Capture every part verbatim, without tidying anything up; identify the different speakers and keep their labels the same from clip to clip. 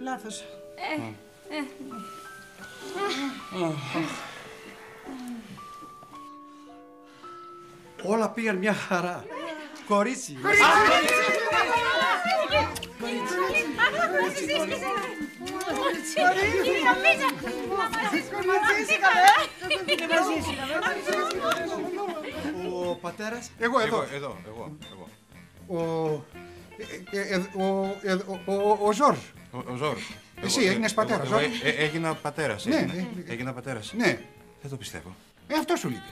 Speaker 1: λάθος.
Speaker 2: Ε, ε.
Speaker 3: Όλα πήγαν μια χαρά. Κορίτσι. Ο πατέρας.
Speaker 4: Εγώ εδώ. Εδώ, εγώ, εγώ.
Speaker 3: Ο Ζόρζ.
Speaker 4: Ο Ζόρζ.
Speaker 3: Εσύ έγινες πατέρας.
Speaker 4: Έγινα πατέρας. Έγινα πατέρας.
Speaker 3: Ναι.
Speaker 4: Δεν το πιστεύω.
Speaker 3: Ε, αυτό σου λείπει.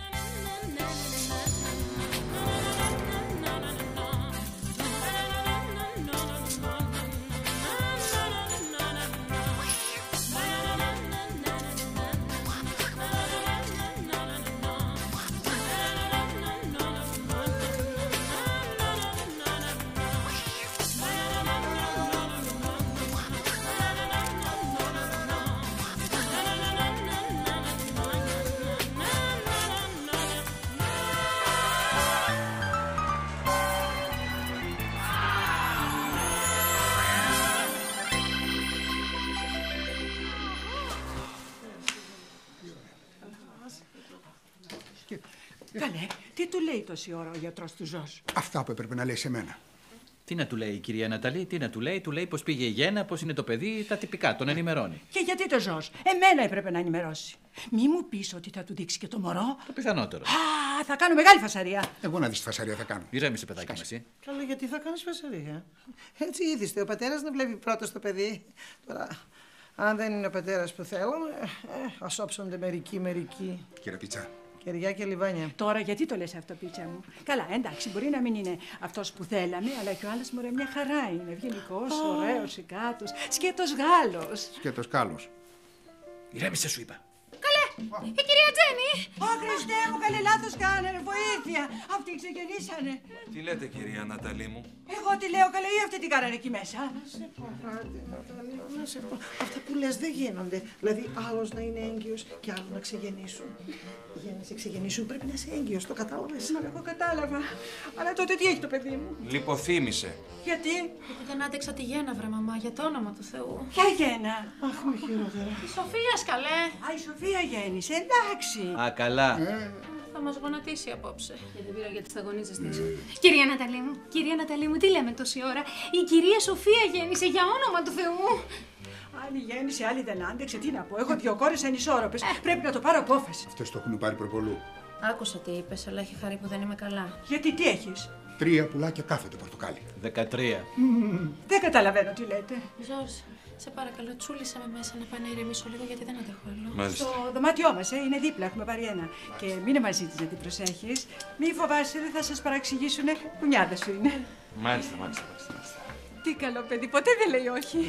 Speaker 1: Καλέ, τι του λέει τόση ώρα ο γιατρός του Ζορζ?
Speaker 3: Αυτά που έπρεπε να λέει σε μένα.
Speaker 5: Τι να του λέει η κυρία Ναταλή, τι να του λέει, του λέει πως πήγε η γέννα, πως είναι το παιδί, τα τυπικά, τον ενημερώνει.
Speaker 1: Και γιατί το Ζορζ? Εμένα έπρεπε να ενημερώσει. Μη μου πεις ότι θα του δείξει και το μωρό.
Speaker 5: Το πιθανότερο.
Speaker 1: Α, θα κάνω μεγάλη φασαρία.
Speaker 3: Εγώ να δεις τη φασαρία θα κάνω.
Speaker 5: Ηρέμησε, παιδάκι μου, εσύ.
Speaker 6: Καλά, γιατί θα κάνεις φασαρία? Έτσι είδηστε, ο πατέρας να βλέπει πρώτος το παιδί. Τώρα, αν δεν είναι ο πατέρας που θέλουμε, ε, ας όψονται μερικοί, μερικοί.
Speaker 3: Κύριε Πίτσα.
Speaker 6: Κεριά και λιβάνια.
Speaker 1: Τώρα γιατί το λες αυτό, πίτσα μου? Καλά, εντάξει, μπορεί να μην είναι αυτός που θέλαμε, αλλά και ο άλλος μωρέ μια χαρά είναι. Ευγενικός, oh. ωραίος, σικάτος, σκέτος Γάλλος.
Speaker 3: Σκέτος Γάλλος.
Speaker 5: Ηρέμησε, σου είπα.
Speaker 2: Καλέ, η κυρία Τζένι.
Speaker 1: Ω Χριστέ μου, καλέ, λάθος κάνανε, βοήθεια. Αυτοί ξεκινήσανε.
Speaker 4: Τι λέτε, κυρία Ναταλή μου?
Speaker 1: Εγώ τι λέω, καλέ, ή αυτοί τι κάνανε εκεί μέσα?
Speaker 6: Να σε πω κάτι, Ναταλή, να σε πω. Αυτά που λες δεν γίνονται. Δηλαδή, άλλος να είναι έγκυος και άλλο να ξεγεννήσουν. Για να σε ξεγεννήσουν πρέπει να είσαι έγκυος, το κατάλαβες?
Speaker 1: Μα εγώ κατάλαβα. Αλλά τότε τι έχει το παιδί μου?
Speaker 4: Λιποθύμησε.
Speaker 1: Γιατί?
Speaker 2: Γιατί δεν άντεξα τη γέννα, βρε μαμά, για το όνομα του Θεού.
Speaker 1: Ποια γέννα?
Speaker 6: Αχ, με χειρότερα.
Speaker 2: Η Σοφία, καλέ.
Speaker 1: Α, η Σοφία γέννησε, εντάξει.
Speaker 5: Α, καλά.
Speaker 3: Ε.
Speaker 2: Θα μας γονατίσει απόψε. Και δεν πήρα για τις σταγονίζεστες. Κυρία Ναταλή μου, κυρία Ναταλή μου, τι λέμε τόση ώρα? Η κυρία Σοφία γέννησε, για όνομα του Θεού.
Speaker 1: Άλλη γέννησε, άλλη δεν άντεξε. Τι να πω, έχω δύο κόρες ανισόρροπες. Πρέπει να το πάρω απόφαση.
Speaker 3: Αυτές το έχουν πάρει προπολού.
Speaker 2: Άκουσα τι είπες, αλλά έχει χαρεί που δεν είμαι καλά.
Speaker 1: Γιατί τι έχεις?
Speaker 3: Τρία πουλάκια κάθε το πορτοκάλι.
Speaker 5: Δεκατρία.
Speaker 1: Mm, δεν καταλαβαίνω τι λέτε.
Speaker 2: Ζόρζ, σε παρακαλώ, τσούλησα με μέσα να πάω να ηρεμήσω λίγο γιατί δεν αντέχω άλλο.
Speaker 4: Μάλιστα.
Speaker 1: Στο δωμάτιό μας, ε, είναι δίπλα, έχουμε πάρει ένα. Μάλιστα. Και μείνε μαζί της να την προσέχεις. Μη φοβάσαι, δεν θα σας παραξηγήσουνε. Κουνιάδες σου είναι.
Speaker 4: Μάλιστα, μάλιστα, μάλιστα.
Speaker 1: Τι καλό παιδί, ποτέ δεν λέει όχι.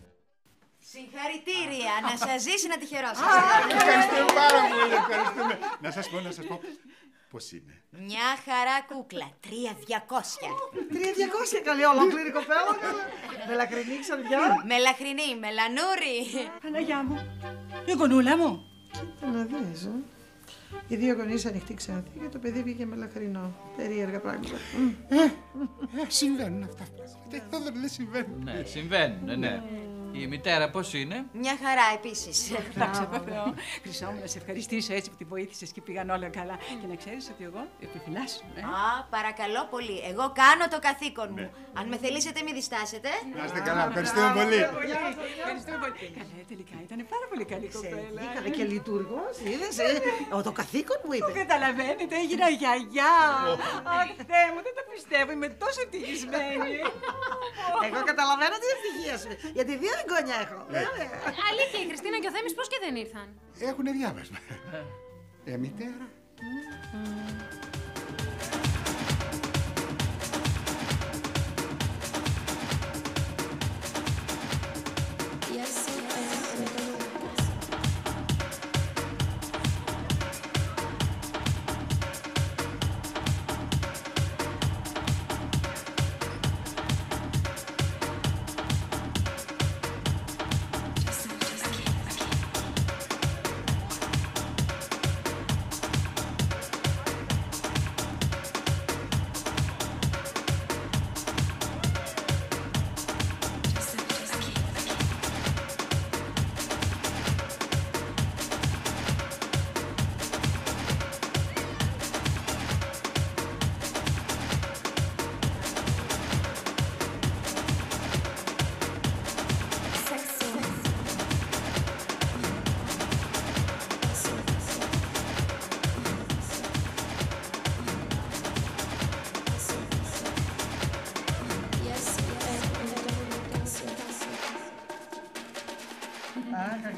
Speaker 7: Συγχαρητήρια, να σας ζήσει να τυχερώσετε.
Speaker 3: Ευχαριστούμε πάρα πολύ, ευχαριστούμε. Να σας πω, να σας πω. Πώς είναι?
Speaker 7: Μια χαρά κούκλα, τρία διακόσια.
Speaker 6: Τρία διακόσια, καλή ολόκληρη κοπέλα. Μελαχρινή ξανδιά.
Speaker 7: Μελαχρινή, μελανούρι.
Speaker 1: Παναγιά μου, η γονούλα μου.
Speaker 6: Κοίτα να δεις, ε. Οι δύο γονείς ανοιχτοί ξανθοί και το παιδί βγήκε μελαχρινό. Περίεργα πράγματα.
Speaker 3: Ε, ε, συμβαίνουν αυτά. Δεν συμβαίνουν.
Speaker 5: Ναι, συμβαίνουν, ναι. Η μητέρα πώς είναι?
Speaker 7: Μια χαρά επίσης.
Speaker 1: Δόξα τω Θεώ. Χρυσό μου, να σε ευχαριστήσω έτσι που τη βοήθησες και πήγαν όλα καλά. Και να ξέρεις ότι εγώ επιφυλάσσομαι.
Speaker 7: Α, παρακαλώ πολύ. Εγώ κάνω το καθήκον μου. Αν με θελήσετε, μη διστάσετε.
Speaker 3: Να είστε καλά, ευχαριστούμε πολύ.
Speaker 1: Ευχαριστούμε πολύ. Καλέ, τελικά ήταν πάρα πολύ καλή κοπέλα.
Speaker 6: Είχαμε και λειτουργός, είδες, ε. Το καθήκον μου είπε.
Speaker 1: Το καταλαβαίνετε, έγινα γιαγιά. Αχ, Θεέ μου, δεν το πιστεύω, είμαι τόσο ευτυχισμένη.
Speaker 6: Εγώ καταλαβαίνω την ευτυχία σου. Γιατί δύο εγγόνια έχω.
Speaker 2: Αλήθεια, η Χριστίνα και ο Θέμης πώς και δεν ήρθαν?
Speaker 3: Έχουνε διάβασμα. Ε, μητέρα.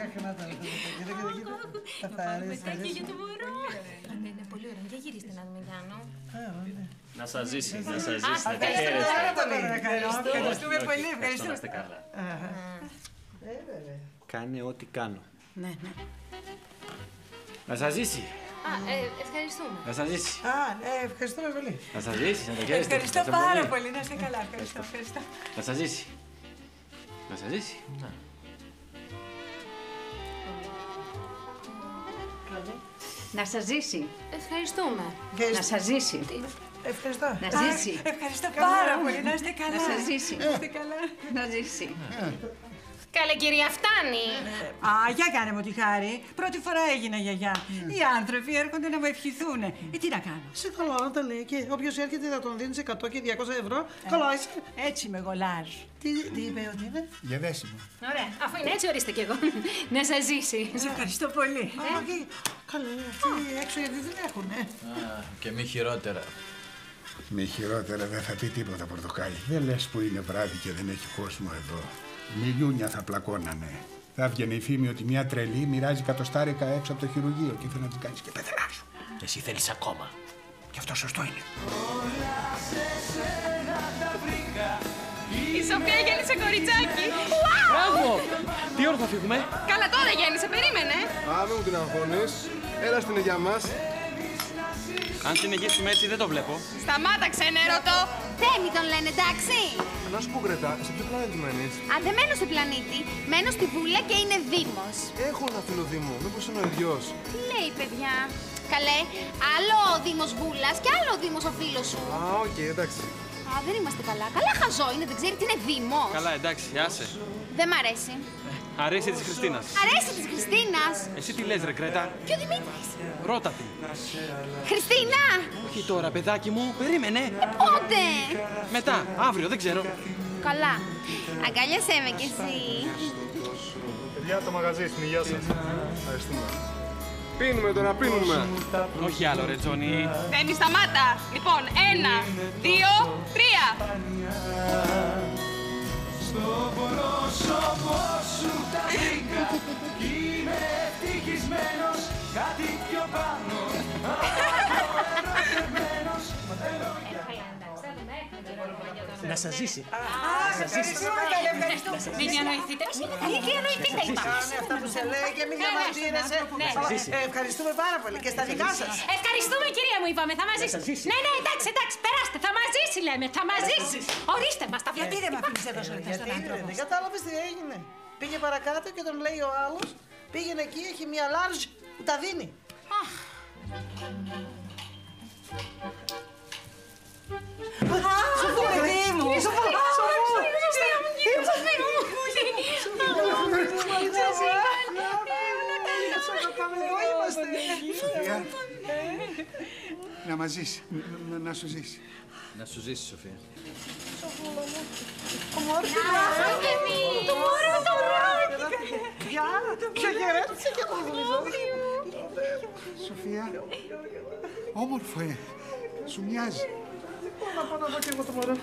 Speaker 2: Παιδάκια για το μωρό. Ναι, είναι πολύ ωραία. Για γυρίστε να δούμε, Γιάννο.
Speaker 8: Να σας ζήσει, να σας ζήσει.
Speaker 1: Ευχαριστούμε πολύ, ευχαριστούμε.
Speaker 8: Να είστε καλά. Κάνε ό,τι κάνω.
Speaker 6: Ναι, ναι.
Speaker 8: Να σας ζήσει.
Speaker 2: Α, ευχαριστούμε.
Speaker 8: Να σας ζήσει.
Speaker 6: Α, ναι, ευχαριστούμε πολύ.
Speaker 8: Να σας ζήσει, να το χαίρεστε.
Speaker 1: Ευχαριστώ πάρα πολύ, να είστε καλά. Ευχαριστώ, ευχαριστώ.
Speaker 8: Να σας ζήσει. Να σας ζήσει.
Speaker 1: Να σας ζήσει.
Speaker 2: Ευχαριστούμε.
Speaker 1: Να σας ζήσει.
Speaker 6: Ευχαριστώ.
Speaker 1: Να ζήσει. Ευχαριστώ πάρα πολύ, να είστε καλά. Να σας ζήσει. Να είστε καλά. Να ζήσει.
Speaker 2: Καλέ κυρία, φτάνει.
Speaker 1: Α, για κάνε μου τη χάρη. Πρώτη φορά έγινα γιαγιά. Οι άνθρωποι έρχονται να μου ευχηθούν. Ε, τι να κάνω.
Speaker 6: Σε καλά, να τα λέει. Και όποιος έρχεται θα τον δίνεις εκατό και διακόσια ευρώ. Καλά, είσαι.
Speaker 1: Έτσι με γολάζ.
Speaker 6: Τι, τι είπε ότι είναι.
Speaker 3: Για δέσιμο.
Speaker 2: Ωραία, αφού είναι έτσι, ορίστε κι εγώ. Να σας ζήσει.
Speaker 1: Σε ευχαριστώ πολύ.
Speaker 6: Α, και... Καλέ, αυτοί έξω γιατί δεν έχουνε.
Speaker 5: Α, και μη χειρότερα.
Speaker 3: Μη χειρότερα δεν θα πει τίποτα, Πορτοκάλι. Δεν λες που είναι βράδυ και δεν έχει κόσμο εδώ. Μιλιούνια θα πλακώνανε. Θα έβγαινε η φήμη ότι μια τρελή μοιράζει κατοστάρικα έξω από το χειρουργείο και ήθελε να την κάνεις και πεθερά σου.
Speaker 8: Εσύ θέλεις ακόμα.
Speaker 3: Και αυτό σωστό είναι.
Speaker 2: Η Σοφία γέννησε κοριτσάκι.
Speaker 8: Μπράβο! Τι ώρα θα φύγουμε?
Speaker 2: Καλά τώρα γέννησε, περίμενε.
Speaker 9: Α, μην μου την αγχώνεις. Έλα στην για μας.
Speaker 8: Αν συνεχίσουμε έτσι δεν το βλέπω.
Speaker 2: Σταμάτα, ξενέρωτο.
Speaker 7: Θέμη τον λένε, εντάξει.
Speaker 9: Να σου πω, Γκρέτα, σε ποιο πλανήτη μένεις?
Speaker 7: Αν δεν μένω σε πλανήτη, μένω στη Βούλα και είναι Δήμος.
Speaker 9: Έχω ένα φίλο Δήμο, μήπως είναι ο ίδιος?
Speaker 7: Τι λέει, παιδιά. Καλέ, άλλο ο Δήμος Βούλας και άλλο ο Δήμος ο φίλος σου.
Speaker 9: Α, οκ, okay, εντάξει.
Speaker 7: Α, δεν είμαστε καλά. Καλά χαζό είναι, δεν ξέρει τι είναι Δήμος.
Speaker 8: Καλά, εντάξει, άσε.
Speaker 7: Δεν μ' αρέσει.
Speaker 8: Αρέσει της Χριστίνας.
Speaker 7: Αρέσει της Χριστίνας.
Speaker 8: Εσύ τι λες, ρε Κρέτα?
Speaker 7: Ποιο Δημήτρης?
Speaker 8: Ρώτα την.
Speaker 7: Χριστίνα!
Speaker 8: Όχι τώρα, παιδάκι μου, περίμενε.
Speaker 7: Ε, πότε?
Speaker 8: Μετά, αύριο, δεν ξέρω.
Speaker 7: Καλά. Αγκάλιασέ με κι εσύ.
Speaker 9: Παιδιά, το μαγαζί στην υγεία σας. Ευχαριστούμε. Πίνουμε τώρα, πίνουμε.
Speaker 8: Όχι άλλο, ρε Τζόνι.
Speaker 2: Θέμη, σταμάτα. Λοιπόν, ένα, δύο, τρία.
Speaker 10: Στο πρόσωπο σου τα βρήκα κι είμαι ευτυχισμένος, κάτι πιο πάνω από ερωτευμένος.
Speaker 8: Να σας ζήσει.
Speaker 1: Ευχαριστούμε, καλέ, ευχαριστούμε.
Speaker 2: Μην διανοηθείτε. Μην διανοηθείτε, είπα.
Speaker 6: Αυτά που σε λέει και μην διαμαρτύρεσαι. Ευχαριστούμε πάρα πολύ και στα δικά σας.
Speaker 2: Ευχαριστούμε, κυρία μου, είπαμε. Θα μας ζήσει. Ναι, ναι, εντάξει, εντάξει, περάστε. Θα μας ζήσει, λέμε. Θα μας ζήσει. Ορίστε μας τα
Speaker 1: Γιατί
Speaker 2: βιβλία.
Speaker 1: δεν με αφήνεις εδώ στον
Speaker 6: Γιατί
Speaker 1: άνθρωπο.
Speaker 6: δεν κατάλαβες τι έγινε. Πήγε παρακάτω και τον λέει ο άλλος, πήγαινε εκεί, έχει μια large που τα δίνει.
Speaker 1: Σοφού, παιδί μου. Σοφού,
Speaker 3: Σοφία, να μας ζήσει, να- να σου ζήσει.
Speaker 5: Να σου ζήσει, Σοφία.
Speaker 6: Το μωρό, το μωρό. Γεια, ξεχαιρέτησε και το
Speaker 3: Σοφία, όμορφο, ε. Σου μοιάζει.
Speaker 6: Να πάω να δω και εγώ το μωρό.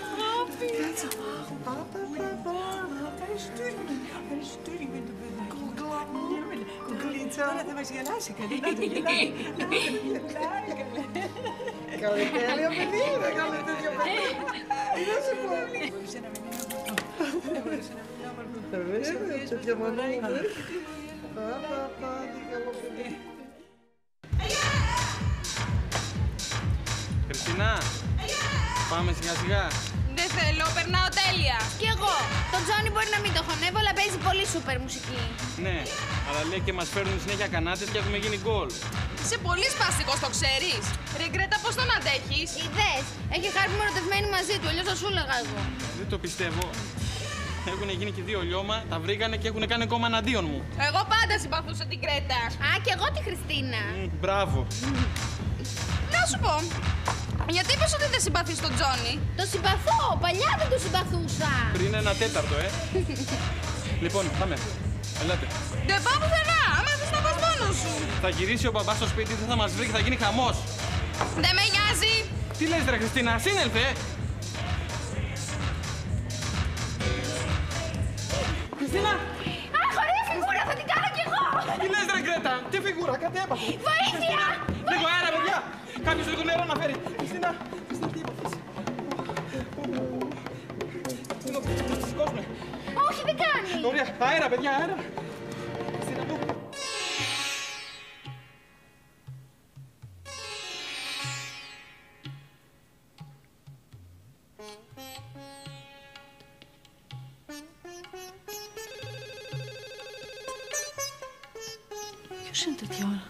Speaker 6: Κουκλίτσα.
Speaker 1: Τώρα θα μας γελάσει, καλή να το γελάει. Γελάει, καλέ.
Speaker 6: Καλέ, τέλειο παιδί είναι, καλέ τέτοιο παιδί. Τι να σου πω.
Speaker 1: Μπορούσε να μην είναι όμορφο. Δεν μπορούσε να μην είναι όμορφο.
Speaker 6: Βέβαια, τέτοια μανούλα. Πα, πα, πα, τι καλό παιδί.
Speaker 8: Χριστίνα, πάμε σιγά σιγά.
Speaker 2: Δεν θέλω, περνάω τέλεια.
Speaker 7: Κι εγώ. Τον Τζόνι μπορεί να μην το χωνεύω, αλλά παίζει πολύ σούπερ μουσική.
Speaker 8: Ναι, αλλά λέει και μας φέρνουν συνέχεια κανάτες και έχουμε γίνει γκολ.
Speaker 2: Είσαι πολύ σπαστικός, το ξέρεις. Ρε Γκρέτα, πώς τον αντέχεις?
Speaker 7: Είδες, έχει χάρη που είμαι ερωτευμένη μαζί του, αλλιώς θα σου έλεγα εγώ.
Speaker 8: Δεν το πιστεύω. Έχουν γίνει και δύο λιώμα, τα βρήκανε και έχουν κάνει ακόμα εναντίον μου.
Speaker 2: Εγώ πάντα συμπαθούσα την Κρέτα.
Speaker 7: Α, κι εγώ τη Χριστίνα.
Speaker 8: Μ, μπράβο.
Speaker 2: Να σου πω, γιατί είπες ότι δεν συμπαθείς τον Τζόνι?
Speaker 7: Το συμπαθώ, παλιά δεν το συμπαθούσα.
Speaker 8: Πριν ένα τέταρτο, ε. Λοιπόν, πάμε. Ελάτε.
Speaker 2: Δεν πάω πουθενά, άμα θες να πας μόνος σου.
Speaker 8: Θα γυρίσει ο μπαμπάς στο σπίτι, δεν θα μας βρει και θα γίνει χαμός.
Speaker 2: Δεν με νοιάζει.
Speaker 8: Τι λες, ρε Χριστίνα, σύνελθε.
Speaker 6: Χριστίνα!
Speaker 7: Α, χωρίς φιγούρα θα την κάνω.
Speaker 8: Βινιέτα, τι φιγούρα, κάτι έπαθε.
Speaker 7: Βοήθεια!
Speaker 8: Λίγο αέρα, παιδιά. Κάποιος λίγο νερό να φέρει. Χριστίνα, Χριστίνα, τι έπαθες. Χριστίνα, θα σηκώσουμε.
Speaker 7: Όχι, δεν κάνει.
Speaker 8: Ωραία, αέρα, παιδιά, αέρα. Χριστίνα, πού.
Speaker 2: Ποιος είναι τέτοια ώρα?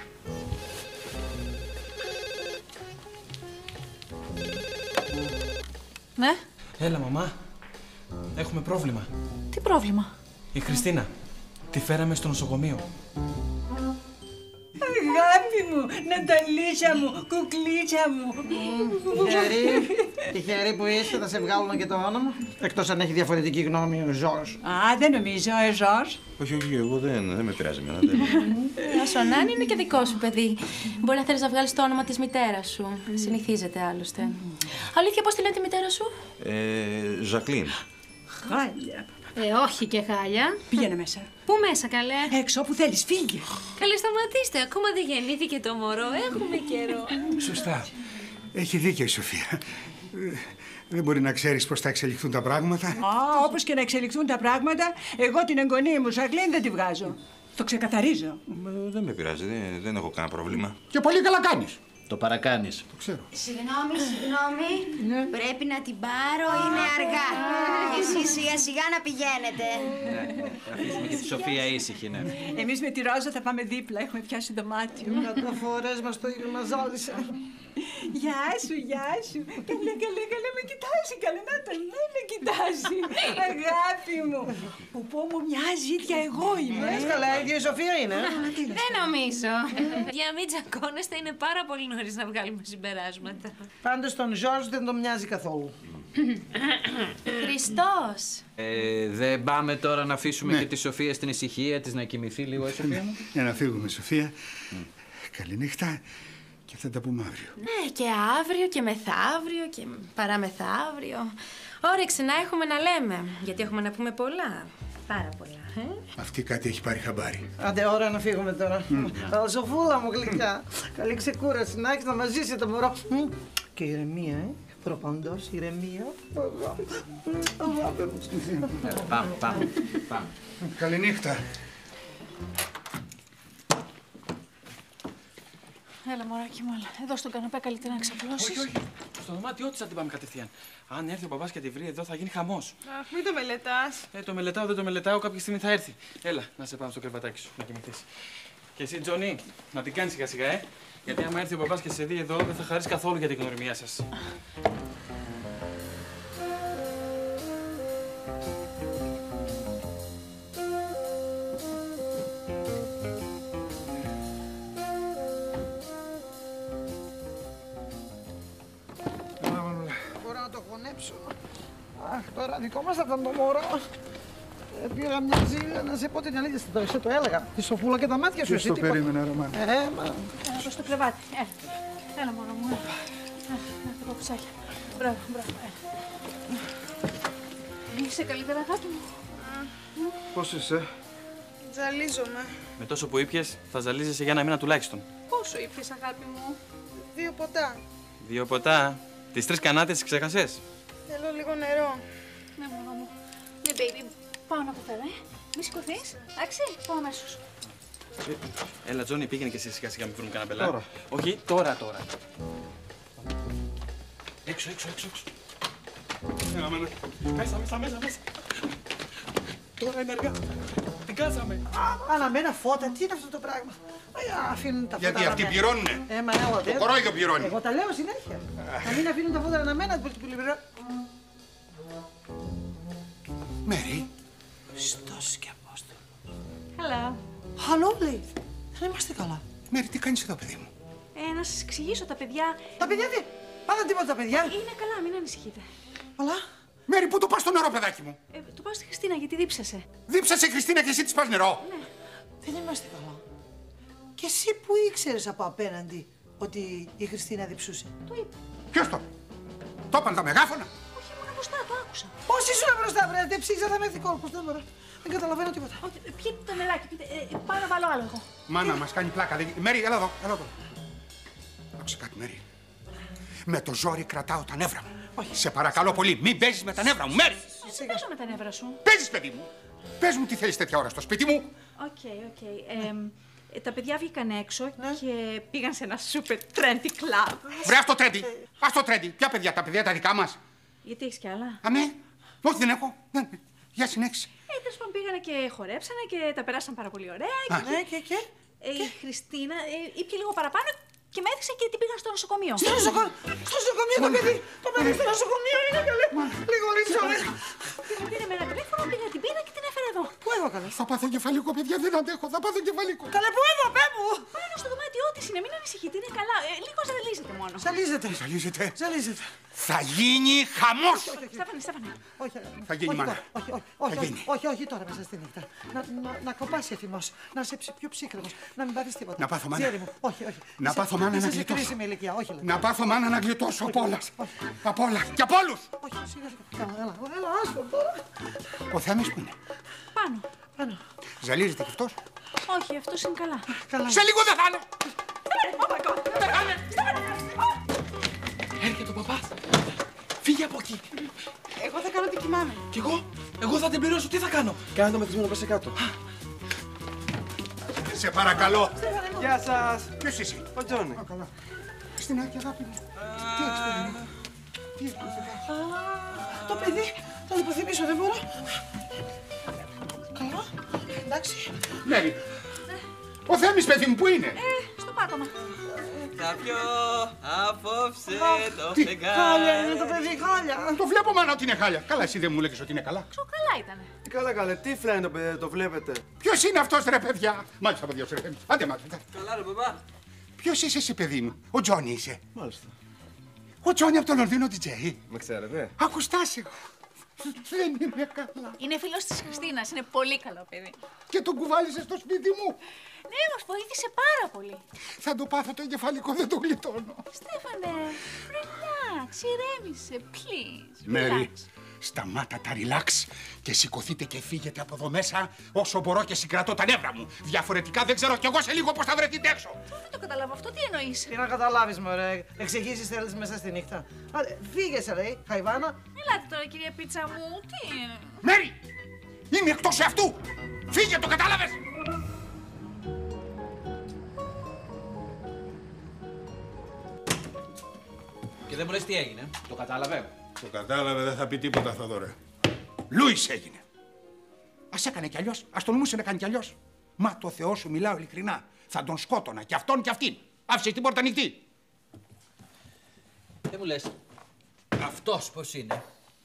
Speaker 2: Ναι,
Speaker 8: Έλα, μαμά. Έχουμε πρόβλημα.
Speaker 2: τι πρόβλημα?
Speaker 8: Η Χριστίνα. Τη φέραμε στο νοσοκομείο.
Speaker 1: Αγάπη μου, Ναταλίσσα μου, κουκλίτσα μου.
Speaker 6: Τυχερή, τυχερή που είσαι, θα σε βγάλουμε και το όνομα. Εκτός αν έχει διαφορετική γνώμη ο Ζόρς.
Speaker 1: Α, δεν νομίζω, ε, Ζορς.
Speaker 4: Όχι, όχι, εγώ δεν, δεν με πειράζει με Ναταλή.
Speaker 2: Ο Σονάν είναι και δικό σου παιδί. Μπορεί να θέλεις να βγάλεις το όνομα της μητέρας σου. Συνηθίζεται άλλωστε. Αλήθεια, πώς τη λένε τη μητέρα σου?
Speaker 4: Ε, Ζακλίν.
Speaker 1: Χάλια.
Speaker 2: Ε, όχι και χάλια.
Speaker 1: Πήγαινε μέσα.
Speaker 2: Πού μέσα, καλέ?
Speaker 1: Έξω όπου θέλεις, φύγε.
Speaker 2: Καλέ, σταματήστε. Ακόμα δεν γεννήθηκε το μωρό. Έχουμε καιρό.
Speaker 3: Σωστά. Έχει δίκιο η Σοφία. Ε, Δεν μπορεί να ξέρεις πώς θα εξελιχθούν τα πράγματα.
Speaker 1: Α, όπως και να εξελιχθούν τα πράγματα, εγώ την εγγονή μου, Ζακλίν, δεν τη βγάζω. Το ξεκαθαρίζω.
Speaker 4: Μα, δεν με πειράζει, δεν, δεν έχω κανένα πρόβλημα.
Speaker 3: Και πολύ καλά κάνεις.
Speaker 5: Το παρακάνεις.
Speaker 3: Το ξέρω.
Speaker 7: Συγγνώμη, συγγνώμη. Πρέπει να την πάρω, είναι αργά. Και εσείς σιγά σιγά να πηγαίνετε.
Speaker 5: Να αφήσουμε και τη Σοφία ήσυχη, ναι.
Speaker 1: Εμείς με τη Ρόζα θα πάμε δίπλα, έχουμε πιάσει δωμάτιο.
Speaker 6: Καταφορές μας το ίδιο μας ζάλισε.
Speaker 1: Γεια σου, γεια σου. Καλέ, καλέ, καλέ, με κοιτάζει, καλέ, να το ναι, με κοιτάζει. Αγάπη μου. Που πω μου μοιάζει, ίδια εγώ είμαι.
Speaker 6: Λες καλά, η ίδια η Σοφία είναι.
Speaker 2: Δεν νομίζω. Για να μην τσακώνεστε, είναι πάρα πολύ νωρίς να βγάλουμε συμπεράσματα.
Speaker 6: Πάντως τον Ζόρς δεν τον μοιάζει καθόλου.
Speaker 2: Χριστός.
Speaker 5: Ε, δεν πάμε τώρα να αφήσουμε
Speaker 3: Ναι.
Speaker 5: και τη Σοφία στην ησυχία της να κοιμηθεί λίγο, ε, Σοφία μου.
Speaker 3: Για να φύγουμε, Σοφία. Καληνύχτα και θα τα πούμε αύριο.
Speaker 2: Ναι, και αύριο και μεθαύριο και παραμεθαύριο. Όρεξη να έχουμε να λέμε, γιατί έχουμε να πούμε πολλά. Πάρα πολλά, ε.
Speaker 3: Αυτή κάτι έχει πάρει χαμπάρι.
Speaker 6: Άντε, ώρα να φύγουμε τώρα. Mm. Σοφούλα μου γλυκιά. Καλή ξεκούραση να έχεις να μας ζήσει το μωρό. Μμ. Και ηρεμία, ε. Προπαντός, ηρεμία.
Speaker 5: Πάμε, πάμε, πάμε.
Speaker 3: Καληνύχτα.
Speaker 2: Έλα, μωράκι μου, έλα. Εδώ στον καναπέ καλύτερα να ξαπλώσεις.
Speaker 8: Όχι, όχι. Στο δωμάτιό της θα την πάμε κατευθείαν. Αν έρθει ο παπάς και τη βρει εδώ, θα γίνει χαμός.
Speaker 11: Αχ, μην το μελετάς.
Speaker 8: Ε, το μελετάω, δεν το μελετάω, κάποια στιγμή θα έρθει. Έλα, να σε πάω στο κρεβατάκι σου, να κοιμηθείς. Και εσύ, Τζόνι, να την κάνεις σιγά σιγά, ε. Γιατί άμα έρθει ο παπάς και σε δει εδώ, δεν θα χαρείς καθόλου για την γνωριμία σας.
Speaker 6: Μπορώ να το χωνέψω. Αχ, τώρα δικό μας θα ήταν το μωρό. Ε, Πήγα μια ζήλια να σε πω την αλήθεια, στο σε το έλεγα. Τη Σοφούλα και τα μάτια σου,
Speaker 3: Ποιος
Speaker 6: εσύ
Speaker 3: το
Speaker 6: τίποτα.
Speaker 3: περίμενε, Ρωμάνο.
Speaker 6: Ε, μα...
Speaker 2: Έλα, προς το κρεβάτι. Έλα, έλα μωρό μου. Έλα, έλα, τα παπουτσάκια. Μπράβο, μπράβο. Έλα. Είσαι καλύτερα, αγάπη μου?
Speaker 9: Πώς είσαι?
Speaker 11: Ζαλίζομαι.
Speaker 8: Με τόσο που ήπιες, θα ζαλίζεσαι για ένα μήνα τουλάχιστον.
Speaker 11: Πόσο ήπιες, αγάπη μου? Δύο ποτά.
Speaker 8: Δύο ποτά. Τις τρεις κανάτες τις ξέχασες.
Speaker 11: Θέλω λίγο νερό.
Speaker 2: Ναι, μωρό μου. Ναι, baby. Πάω να αποφέρω, ε. Μη σηκωθείς. Εντάξει, πάω αμέσως.
Speaker 8: Ε, Έλα, Τζόνι, πήγαινε και εσύ σιγά σιγά, μην βρούμε κανένα μπελά.
Speaker 9: Τώρα.
Speaker 8: Όχι, τώρα, τώρα. Έξω, έξω, έξω, έξω. Έλα, μάνα. Μέσα, μέσα, μέσα, μέσα. Τώρα είναι αργά. Την κάσαμε.
Speaker 6: Αναμένα φώτα, τι είναι αυτό το πράγμα. Ε, αφήνουν τα φώτα.
Speaker 3: Γιατί αυτοί
Speaker 6: αναμένα.
Speaker 3: πληρώνουνε.
Speaker 6: Ε, μα έλα,
Speaker 3: Το κορόιδο πληρώνει.
Speaker 6: Εγώ τα λέω συνέχεια. Να μην αφήνουν τα φώτα αναμένα που πληρώνουν.
Speaker 3: Μέρι.
Speaker 6: Χριστός και Απόστολο.
Speaker 2: Hello.
Speaker 6: Χαλό, λέει. Δεν είμαστε καλά.
Speaker 3: Μέρι, τι κάνεις εδώ, παιδί μου?
Speaker 2: Ε, να σας εξηγήσω, τα παιδιά...
Speaker 6: Τα παιδιά τι. Πάντα τίποτα τα παιδιά.
Speaker 2: Είναι καλά, μην ανησυχείτε.
Speaker 6: Αλλά.
Speaker 3: Μέρι, πού το πας στο νερό, παιδάκι μου?
Speaker 2: Ε, το πάω στη Χριστίνα γιατί δίψασε.
Speaker 3: Δίψασε η Χριστίνα και εσύ της πας νερό.
Speaker 2: Ναι.
Speaker 6: Δεν είμαστε καλά. Και εσύ που ήξερες από απέναντι ότι η Χριστίνα διψούσε?
Speaker 2: Το είπα.
Speaker 3: Ποιος το? Το είπαν τα μεγάφωνα.
Speaker 2: Όχι, μόνο μπροστά, το άκουσα. άκουσα.
Speaker 6: Πώς ήσουν μπροστά, βρε, δεν ψήξα, θα με έρθει κόλπος, δεν μπορώ. Δεν καταλαβαίνω τίποτα.
Speaker 2: Όχι, πιείτε το νεράκι, πιείτε. Ε, πάω να βάλω άλλο εγώ.
Speaker 3: Μάνα, μας κάνει πλάκα. Δεν... Μέρη, έλα εδώ, έλα εδώ. Άκουσε κάτι, Μέρη. Με το ζόρι κρατάω τα νεύρα μου. Όχι. Σε παρακαλώ πολύ, μην παίζεις με τα νεύρα μου, Μέρη.
Speaker 2: Δεν παίζω με τα νεύρα σου.
Speaker 3: Παίζεις, παιδί μου. Πες μου τι θέλεις τέτοια ώρα στο σπίτι μου.
Speaker 2: Οκ, οκ. Τα παιδιά βγήκαν έξω και πήγαν σε ένα super trendy club.
Speaker 3: Βρε, ας το τρέντι. Ας το τρέντι. Ποια παιδιά, τα παιδιά τα δικά μας.
Speaker 2: Γιατί έχεις κι άλλα?
Speaker 3: Αμέ. Όχι, δεν έχω. Δεν... Για συνέχισε.
Speaker 2: Ε, τέλος πάντων πήγανε και χορέψανε και τα περάσαν πάρα πολύ ωραία.
Speaker 6: Α, και, ναι, και, και.
Speaker 2: Ε, η Χριστίνα ε, ήπια λίγο παραπάνω και με έδειξε και την πήγαν στο νοσοκομείο.
Speaker 6: Στο νοσοκομείο, στο νοσοκομείο το παιδί. Το παιδί στο νοσοκομείο είναι καλέ. Λίγο ρίξω.
Speaker 2: Πήρε με ένα τηλέφωνο, πήγα την πήρα και την έφερε εδώ.
Speaker 6: Πού εδώ καλέ?
Speaker 3: Θα πάθω κεφαλικό, παιδιά, δεν αντέχω. Θα πάθω κεφαλικό.
Speaker 6: Καλέ, πού εδώ, πέ μου.
Speaker 2: Πάνω στο δωμάτιό της είναι, μην ανησυχείτε, είναι καλά. Ε, λίγο ζαλίζεται μόνο.
Speaker 6: Ζαλίζεται.
Speaker 3: Ζαλίζεται.
Speaker 6: Ζαλίζεται.
Speaker 3: Θα γίνει χαμός.
Speaker 2: Στέφανε, Στέφανε.
Speaker 6: Όχι,
Speaker 3: θα γίνει μάνα.
Speaker 6: Όχι, όχι, όχι, όχι, όχι, όχι τώρα μέσα στη νύχτα. Να, να, να κοπάσει εθιμός, να είσαι πιο ψύχρεμος, να μην πάθεις τίποτα.
Speaker 3: Να πάθω μάνα.
Speaker 6: Τζέρι μου, όχι, όχι.
Speaker 3: Να πάθω μάνα να
Speaker 6: Είσαι σε
Speaker 3: γλιτώσω.
Speaker 6: κρίσιμη ηλικία, όχι.
Speaker 3: Να πάθω μάνα να γλιτώσω απ' όλα. Απ' όλα. Και απ' όλους.
Speaker 6: Όχι, σιγά σιγά. Έλα, έλα, άστο τώρα.
Speaker 3: Ο Θέμης που είναι?
Speaker 2: Πάνω.
Speaker 6: Πάνω.
Speaker 3: Ζαλίζεται κι αυτός?
Speaker 2: Όχι, αυτός είναι καλά.
Speaker 6: Καλά.
Speaker 3: Σε λίγο δεν θα είναι.
Speaker 6: Δεν θα είναι.
Speaker 8: Έρχεται ο παπάς. Φύγε από εκεί.
Speaker 11: Εγώ θα κάνω ότι κοιμάμαι.
Speaker 8: Κι εγώ, εγώ θα την πληρώσω. Τι θα κάνω? Κάνε το μεθυσμένο, πέσε κάτω.
Speaker 3: Σε παρακαλώ.
Speaker 8: Γεια σας.
Speaker 3: Ποιος είσαι?
Speaker 8: Ο Τζόνι.
Speaker 3: Α, καλά. Στην άκρη, αγάπη μου. Τι έχεις, παιδί μου? Τι έχεις, παιδί μου?
Speaker 6: Το παιδί, θα το υποθυμίσω, δεν μπορώ. Καλά, εντάξει.
Speaker 3: Μέρη. Ο Θέμης, παιδί μου, πού είναι?
Speaker 2: Ε, στο πάτωμα.
Speaker 12: Θα πιω απόψε το
Speaker 3: τι,
Speaker 12: φεγγάρι.
Speaker 6: Χάλια είναι το παιδί, χάλια.
Speaker 3: Το βλέπω, μάνα, ότι είναι χάλια. Καλά, εσύ δεν μου λέγες ότι είναι καλά.
Speaker 2: Ξέρω καλά ήτανε.
Speaker 8: Τι καλά καλέ, τι φλάει το παιδί, το βλέπετε?
Speaker 3: Ποιος είναι αυτός, ρε παιδιά? Μάλιστα, παιδιά, σου ρε Θέμη. Άντε, μάλιστα.
Speaker 12: Καλά ρε παπά.
Speaker 3: Ποιος είσαι εσύ, παιδί μου? Ο Τζόνι είσαι?
Speaker 8: Μάλιστα.
Speaker 3: Ο Τζόνι από το Λονδίνο ντι τζέι.
Speaker 8: Με ξέρετε?
Speaker 3: Ακουστάς εγώ. Δεν είμαι καλά.
Speaker 2: Είναι φίλος της Χριστίνας, είναι πολύ καλό παιδί.
Speaker 3: Και τον κουβάλισε στο σπίτι μου.
Speaker 2: Ναι, μας βοήθησε πάρα πολύ.
Speaker 3: Θα το πάθω το εγκεφαλικό, δεν το γλιτώνω.
Speaker 2: Στέφανε, relax, ηρέμησε, please.
Speaker 3: Μέρη, σταμάτα τα relax και σηκωθείτε και φύγετε από εδώ μέσα όσο μπορώ και συγκρατώ τα νεύρα μου. Διαφορετικά δεν ξέρω κι εγώ σε λίγο πώς θα βρεθείτε έξω.
Speaker 2: Δεν το καταλάβω αυτό, τι εννοείς?
Speaker 6: Τι να καταλάβεις, μωρέ. Εξηγήσεις θέλεις μέσα στη νύχτα. Άντε, φύγεσαι, ρε, Χαϊβάνα.
Speaker 2: Ελάτε τώρα, κυρία Πίτσα μου, τι είναι?
Speaker 3: Μέρη, είμαι εκτός εαυτού. Φύγε, το κατάλαβες?
Speaker 5: Και δεν μου λες τι έγινε. Το κατάλαβε.
Speaker 3: Το κατάλαβε, δεν θα πει τίποτα, Θοδωρέ. Λούις έγινε. Ας έκανε κι αλλιώς, ας τολμούσε να κάνει κι αλλιώς. Μα το Θεό σου μιλάω ειλικρινά. Θα τον σκότωνα κι αυτόν κι αυτήν. Άφησες την πόρτα ανοιχτή.
Speaker 5: Δεν μου λες. Αυτός πώς είναι?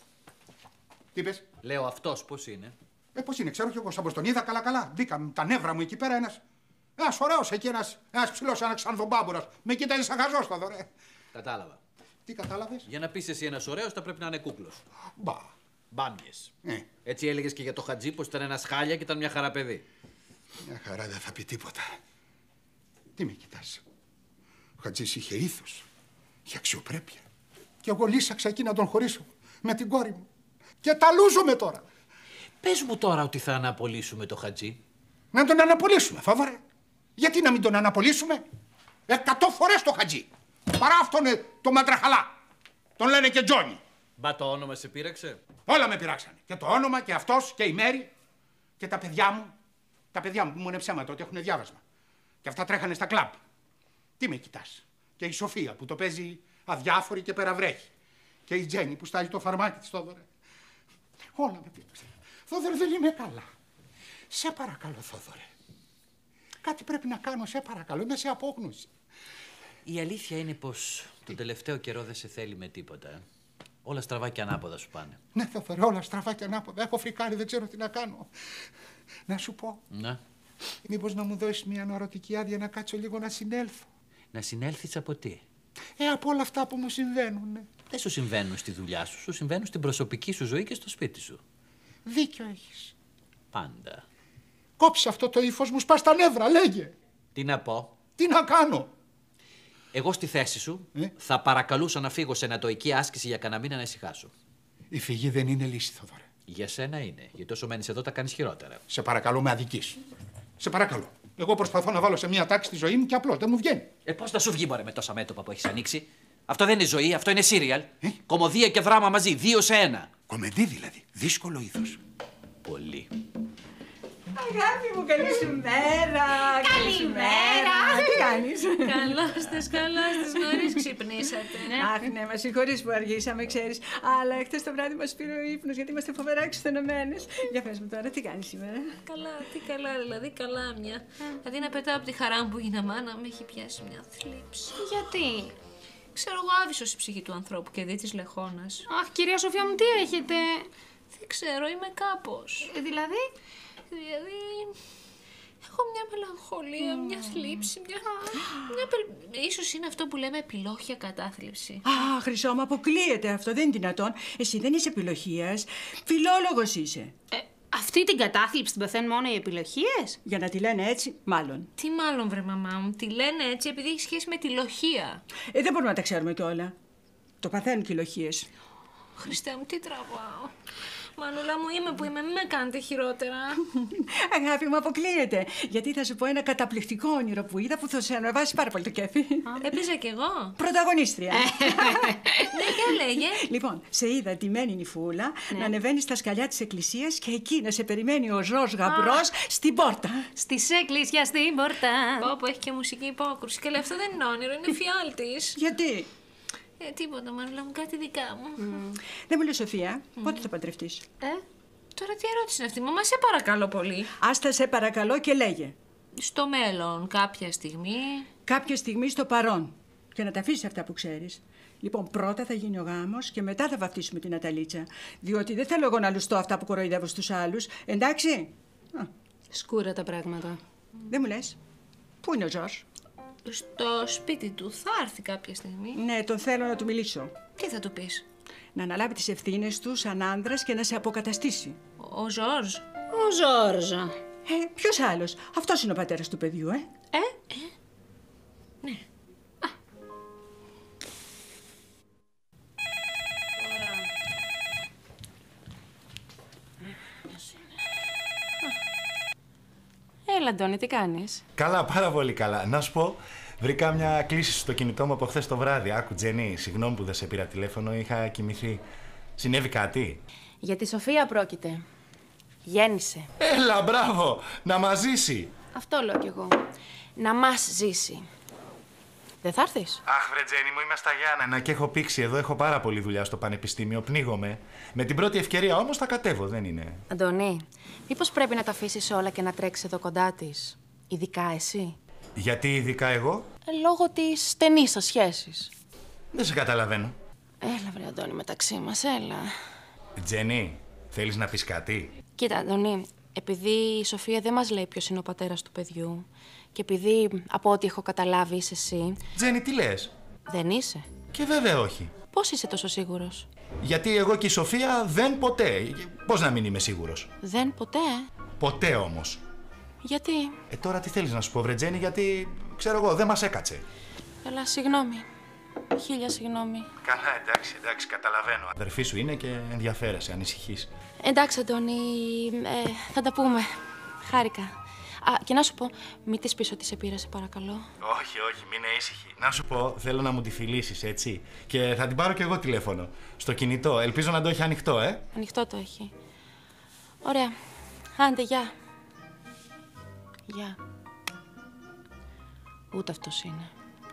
Speaker 3: Τι είπες?
Speaker 5: Λέω αυτός πώς είναι?
Speaker 3: Ε, πώς είναι, ξέρω κι εγώ, σαν πως τον είδα καλά-καλά. Μπήκα τα νεύρα μου εκεί πέρα ένας. Ένας ωραίος εκεί, ένας, ένας ψηλός, ένας ξανθομπάμπουρας. Με κοίταζε σαν χαζός, Θοδωρέ.
Speaker 5: Κατάλαβα.
Speaker 3: Τι κατάλαβες?
Speaker 5: Για να πεις εσύ ένας ωραίος θα πρέπει να είναι κούκλος.
Speaker 3: Μπα.
Speaker 5: Μπάμπιες.
Speaker 3: Ε.
Speaker 5: Έτσι έλεγες και για το Χατζή πως ήταν ένας χάλια και ήταν μια χαρά παιδί.
Speaker 3: Μια χαρά δεν θα πει τίποτα. Τι με κοιτάς? Ο Χατζής είχε ήθος, είχε αξιοπρέπεια. Και εγώ λύσαξα εκεί να τον χωρίσω με την κόρη μου. Και ταλούζομαι τώρα.
Speaker 5: Πες μου τώρα ότι θα αναπολύσουμε το Χατζή.
Speaker 3: Να τον αναπολύσουμε, Θόδωρε. Γιατί να μην τον αναπολύσουμε? Εκατό φορές το Χατζή. Παρά αυτόν ε, το Μαντραχαλά. Τον λένε και Τζόνι.
Speaker 5: Μπα το όνομα σε πείραξε?
Speaker 3: Όλα με πειράξανε. Και το όνομα και αυτός και η Μέρη και τα παιδιά μου. Τα παιδιά μου που μου είναι ψέματα ότι έχουν διάβασμα. Και αυτά τρέχανε στα κλαμπ. Τι με κοιτάς? Και η Σοφία που το παίζει αδιάφορη και περαβρέχει. Και η Τζέννη που στάζει το φαρμάκι της, Θόδωρε. Όλα με πειράξανε. Θόδωρε, δεν είμαι καλά. Σε παρακαλώ, Θόδωρε. Κάτι πρέπει να κάνω, σε παρακαλώ. Είμαι σε απόγνωση.
Speaker 5: Η αλήθεια είναι πως τον τελευταίο καιρό δεν σε θέλει με τίποτα. Ε. Όλα στραβά και ανάποδα σου πάνε.
Speaker 3: Ναι, Θόδωρε, όλα στραβά και ανάποδα. Έχω φρικάρει, δεν ξέρω τι να κάνω. Να σου πω.
Speaker 5: Να.
Speaker 3: Μήπως να μου δώσεις μια αναρωτική άδεια να κάτσω λίγο να συνέλθω?
Speaker 5: Να συνέλθεις από τι?
Speaker 3: Ε, από όλα αυτά που μου συμβαίνουν.
Speaker 5: Δεν σου συμβαίνουν στη δουλειά σου, σου συμβαίνουν στην προσωπική σου ζωή και στο σπίτι σου.
Speaker 3: Δίκιο έχεις.
Speaker 5: Πάντα.
Speaker 3: Κόψε αυτό το ύφος μου, σπάς τα νεύρα, λέγε.
Speaker 5: Τι να πω?
Speaker 3: Τι να κάνω?
Speaker 5: Εγώ στη θέση σου
Speaker 3: ε?
Speaker 5: θα παρακαλούσα να φύγω σε ανατοϊκή άσκηση για κανένα μήνα να ησυχάσω.
Speaker 3: Η φυγή δεν είναι λύση, Θοδωρέ.
Speaker 5: Για σένα είναι. Γιατί όσο μένεις εδώ τα κάνεις χειρότερα.
Speaker 3: Σε παρακαλώ, με αδικείς. Σε παρακαλώ. Εγώ προσπαθώ να βάλω σε μία τάξη τη ζωή μου και απλό δεν μου βγαίνει.
Speaker 5: Ε, πώς θα σου βγει, μωρέ, με τόσα μέτωπα που έχεις ανοίξει. Αυτό δεν είναι ζωή, αυτό είναι σύριαλ. Ε? Κωμωδία και δράμα μαζί, δύο σε ένα.
Speaker 3: Κομεντή δηλαδή. Δύσκολο ήθος.
Speaker 5: Πολύ.
Speaker 1: Αγάπη μου, καλή σου μέρα.
Speaker 2: Καλημέρα.
Speaker 1: Τι κάνεις?
Speaker 2: Καλώς τις, καλώς τις, νωρίς ξυπνήσατε.
Speaker 1: Αχ, ναι, μα συγχωρείς που αργήσαμε, ξέρεις. Αλλά εχθές το βράδυ μας πήρε ο ύπνος γιατί είμαστε φοβερά εξουθενωμένες. Για πες μου τώρα, τι κάνεις σήμερα?
Speaker 2: Καλά, τι καλά, δηλαδή καλά μια. Δηλαδή να πετάω από τη χαρά μου που γίνα μάνα, με έχει πιάσει μια θλίψη.
Speaker 7: Γιατί?
Speaker 2: Ξέρω εγώ, άβυσος η ψυχή του ανθρώπου και δι της λεχώνας.
Speaker 7: Αχ, κυρία Σοφία μου, τι έχετε?
Speaker 2: Δεν ξέρω, είμαι κάπως.
Speaker 7: Ε, δηλαδή?
Speaker 2: Δηλαδή, έχω μια μελαγχολία, mm. μια θλίψη, μια... μια περι... Ίσως είναι αυτό που λέμε επιλόχια κατάθλιψη.
Speaker 1: Α, Χρυσό, μου αποκλείεται αυτό, δεν είναι δυνατόν. Εσύ δεν είσαι επιλοχίας, φιλόλογος είσαι.
Speaker 7: Ε, αυτή την κατάθλιψη την παθαίνουν μόνο οι επιλοχίες?
Speaker 1: Για να τη λένε έτσι, μάλλον.
Speaker 2: Τι μάλλον, βρε μαμά μου, τη λένε έτσι επειδή έχει σχέση με τη λοχεία.
Speaker 1: Ε, δεν μπορούμε να τα ξέρουμε κιόλα. Το παθαίνουν και οι λοχείες.
Speaker 2: Χριστέ μου, τι τραβάω. Μανούλα μου, είμαι που είμαι, μην με κάνετε χειρότερα.
Speaker 1: Αγάπη μου, αποκλείεται. Γιατί θα σου πω ένα καταπληκτικό όνειρο που είδα που θα σε ανεβάσει πάρα πολύ το κέφι.
Speaker 2: Έπαιζα κι εγώ.
Speaker 1: Πρωταγωνίστρια.
Speaker 2: Ναι, για λέγε.
Speaker 1: Λοιπόν, σε είδα ντυμένη νυφούλα να ανεβαίνει στα σκαλιά της εκκλησίας και εκεί να σε περιμένει ο Ζορζ Γαμπρός στην πόρτα.
Speaker 7: Στη εκκλησία στην πόρτα.
Speaker 2: Πω, που έχει και μουσική υπόκρουση. Και λέει, αυτό δεν είναι όνειρο, είναι φιάλτης.
Speaker 1: Γιατί?
Speaker 2: Ε, τίποτα, Μανούλα μου, κάτι δικά μου.
Speaker 1: Mm. Δεν μου λες, Σοφία, mm. πότε θα παντρευτείς?
Speaker 2: Ε, τώρα τι ερώτηση είναι αυτή, μαμά, σε παρακαλώ πολύ.
Speaker 1: Άστα σε παρακαλώ και λέγε.
Speaker 2: Στο μέλλον, κάποια στιγμή.
Speaker 1: Κάποια στιγμή στο παρόν. Και να τα αφήσεις αυτά που ξέρεις. Λοιπόν, πρώτα θα γίνει ο γάμος και μετά θα βαφτίσουμε την Αταλίτσα. Διότι δεν θέλω εγώ να λουστώ αυτά που κοροϊδεύω στους άλλους. Εντάξει? Α.
Speaker 7: Σκούρα τα πράγματα.
Speaker 1: Δεν μου λες. Πού είναι ο Ζορζ?
Speaker 2: Στο σπίτι του, θα έρθει κάποια στιγμή.
Speaker 1: Ναι, τον θέλω να του μιλήσω.
Speaker 2: Τι θα του πεις?
Speaker 1: Να αναλάβει τις ευθύνες του σαν άνδρας και να σε αποκαταστήσει.
Speaker 2: Ο Ζορζ.
Speaker 7: Ο Ζορζ.
Speaker 1: Ε, ποιος άλλος? Αυτός είναι ο πατέρας του παιδιού, ε.
Speaker 2: Ε, ε. Ναι. Α.
Speaker 7: Έλα, Αντώνη, τι κάνεις?
Speaker 13: Καλά, πάρα πολύ καλά. Να σου πω, βρήκα μια κλήση στο κινητό μου από χθες το βράδυ. Άκου, Τζένι, συγγνώμη που δεν σε πήρα τηλέφωνο, είχα κοιμηθεί. Συνέβη κάτι?
Speaker 7: Για τη Σοφία πρόκειται. Γέννησε.
Speaker 13: Έλα, μπράβο! Να μας ζήσει!
Speaker 7: Αυτό λέω κι εγώ. Να μας ζήσει. Δεν θα έρθεις?
Speaker 13: Αχ, βρε Τζένι μου, είμαι στα Γιάννενα και έχω πήξει εδώ. Έχω πάρα πολλή δουλειά στο πανεπιστήμιο. Πνίγομαι. Με την πρώτη ευκαιρία όμως θα κατέβω, δεν είναι?
Speaker 7: Αντωνή, μήπως πρέπει να τα αφήσεις όλα και να τρέξεις εδώ κοντά της? Ειδικά εσύ.
Speaker 13: Γιατί ειδικά εγώ?
Speaker 7: Ε, λόγω της στενής σας σχέσης.
Speaker 13: Δεν σε καταλαβαίνω.
Speaker 7: Έλα, βρε Αντώνη, μεταξύ μας, έλα.
Speaker 13: Τζένι, θέλεις να πεις κάτι?
Speaker 7: Κοίτα, Αντωνή, επειδή η Σοφία δεν μας λέει ποιος είναι ο πατέρας του παιδιού και επειδή από ό,τι έχω καταλάβει είσαι εσύ...
Speaker 13: Τζένι, τι λες?
Speaker 7: Δεν είσαι?
Speaker 13: Και βέβαια όχι.
Speaker 7: Πώς είσαι τόσο σίγουρος?
Speaker 13: Γιατί εγώ και η Σοφία δεν ποτέ. Πώς να μην είμαι σίγουρος?
Speaker 7: Δεν ποτέ.
Speaker 13: Ποτέ όμως.
Speaker 7: Γιατί?
Speaker 13: Ε, τώρα τι θέλεις να σου πω, βρε Τζένι, γιατί ξέρω εγώ, δεν μας έκατσε.
Speaker 7: Καλά, συγγνώμη. Χίλια συγγνώμη.
Speaker 13: Καλά, εντάξει, εντάξει, καταλαβαίνω. Αδερφή σου είναι και ενδιαφέρεσαι, ανησυχείς.
Speaker 7: Εντάξει, Αντώνη, ε, θα τα πούμε. Χάρηκα. Α, και να σου πω, μην της πεις ότι σε πήρασε, παρακαλώ.
Speaker 13: Όχι, όχι, μην είναι ήσυχη. Να σου πω, θέλω να μου τη φιλήσεις, έτσι. Και θα την πάρω κι εγώ τηλέφωνο. Στο κινητό. Ελπίζω να το έχει ανοιχτό, ε.
Speaker 7: Ανοιχτό το έχει. Ωραία. Άντε, γεια. Γεια. Ούτε αυτός είναι.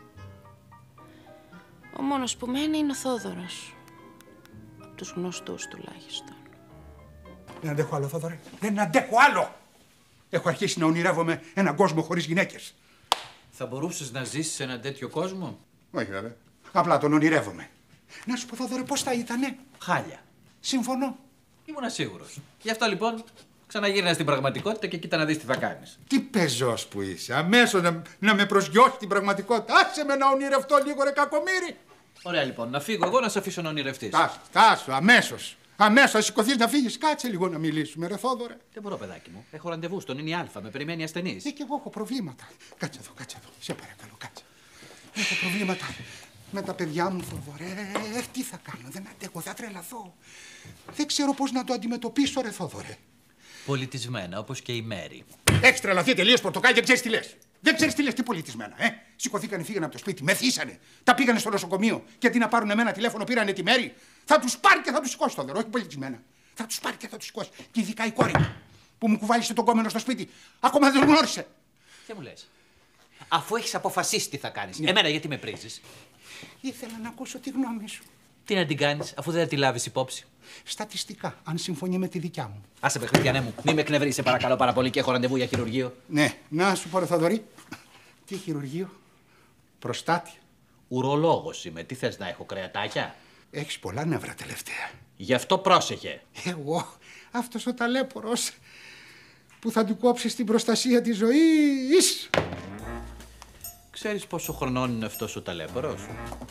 Speaker 7: Ο μόνος που μένει είναι ο Θόδωρος. Από τους γνωστούς τουλάχιστον.
Speaker 3: Δεν αντέχω άλλο, Θόδωρε. Δεν αντέχω άλλο! Έχω αρχίσει να ονειρεύομαι έναν κόσμο χωρίς γυναίκες.
Speaker 5: Θα μπορούσες να ζήσεις σε έναν τέτοιο κόσμο?
Speaker 3: Όχι, βέβαια. Απλά τον ονειρεύομαι. Να σου πω, Θόδωρε, πώς θα ήτανε?
Speaker 5: Χάλια.
Speaker 3: Συμφωνώ.
Speaker 5: Ήμουνα σίγουρος. Γι' αυτό λοιπόν ξαναγύρνα στην πραγματικότητα και κοίτα να δεις τι θα κάνεις.
Speaker 3: Τι πεζός που είσαι. Αμέσως να, να με προσγειώσει την πραγματικότητα. Άσε με να ονειρευτώ λίγο, ρε κακομοίρη.
Speaker 5: Ωραία λοιπόν, να φύγω εγώ να σε αφήσω να ονειρευτείς.
Speaker 3: Τάσου, τάσου, αμέσως. Αμέσως, θα σηκωθείς να φύγεις. Κάτσε λίγο να μιλήσουμε, ρε Θόδωρε.
Speaker 5: Δεν μπορώ, παιδάκι μου. Έχω ραντεβού στον ίνι Α, με περιμένει ασθενής.
Speaker 3: Ε, και εγώ έχω προβλήματα. Κάτσε εδώ, κάτσε εδώ. Σε παρακαλώ, κάτσε. Έχω προβλήματα.
Speaker 14: Με τα παιδιά μου, Θόδωρε, ε, τι θα κάνω, δεν αντέχω, θα τρελαθώ. Δεν ξέρω πώς να το αντιμετωπίσω, ρε Θόδωρε.
Speaker 5: Πολιτισμένα, όπως και η Μέρη.
Speaker 14: Έχεις τρελαθεί τελείως, Πορτοκάλι, δεν ξέρεις τι λες. Δεν ξέρεις τι λες, τι πολιτισμένα, ε. Σηκωθήκανε, φύγανε από το σπίτι, μεθύσανε. Τα πήγανε στο νοσοκομείο και αντί να πάρουν εμένα τηλέφωνο, πήρανε τη Μέρη. Θα τους πάρει και θα τους σηκώσει, Θόδωρο, όχι πολιτισμένα. Θα τους πάρει και θα τους σηκώσει. Και ειδικά η κόρη μου, που μου κουβάλισε τον κόμενο στο σπίτι, ακόμα δεν τον γνώρισε.
Speaker 5: Τι μου λες? Αφού έχεις αποφασίσει τι θα κάνεις, ναι. Εμένα γιατί με πρίζεις?
Speaker 14: Ήθελα να ακούσω τη γνώμη σου.
Speaker 5: Τι να την κάνεις, αφού δεν θα τη λάβεις υπόψη?
Speaker 14: Στατιστικά, αν συμφωνεί με τη δικιά μου.
Speaker 5: Άσε με, Χριστιανέ μου, μη με εκνευρίσει, σε παρακαλώ πάρα πολύ, και έχω ραντεβού για χειρουργείο.
Speaker 14: Ναι, να σου πω, ρε Θοδωρή. Τι χειρουργείο? Προστάτη.
Speaker 5: Ουρολόγος είμαι, τι θες να έχω, κρεατάκια?
Speaker 14: Έχεις πολλά νεύρα τελευταία.
Speaker 5: Γι' αυτό πρόσεχε.
Speaker 14: Εγώ, αυτός ο ταλέπορος που θα του κόψεις την προστασία της ζωής.
Speaker 5: Ξέρεις πόσο χρονών είναι αυτός ο ταλέπορος?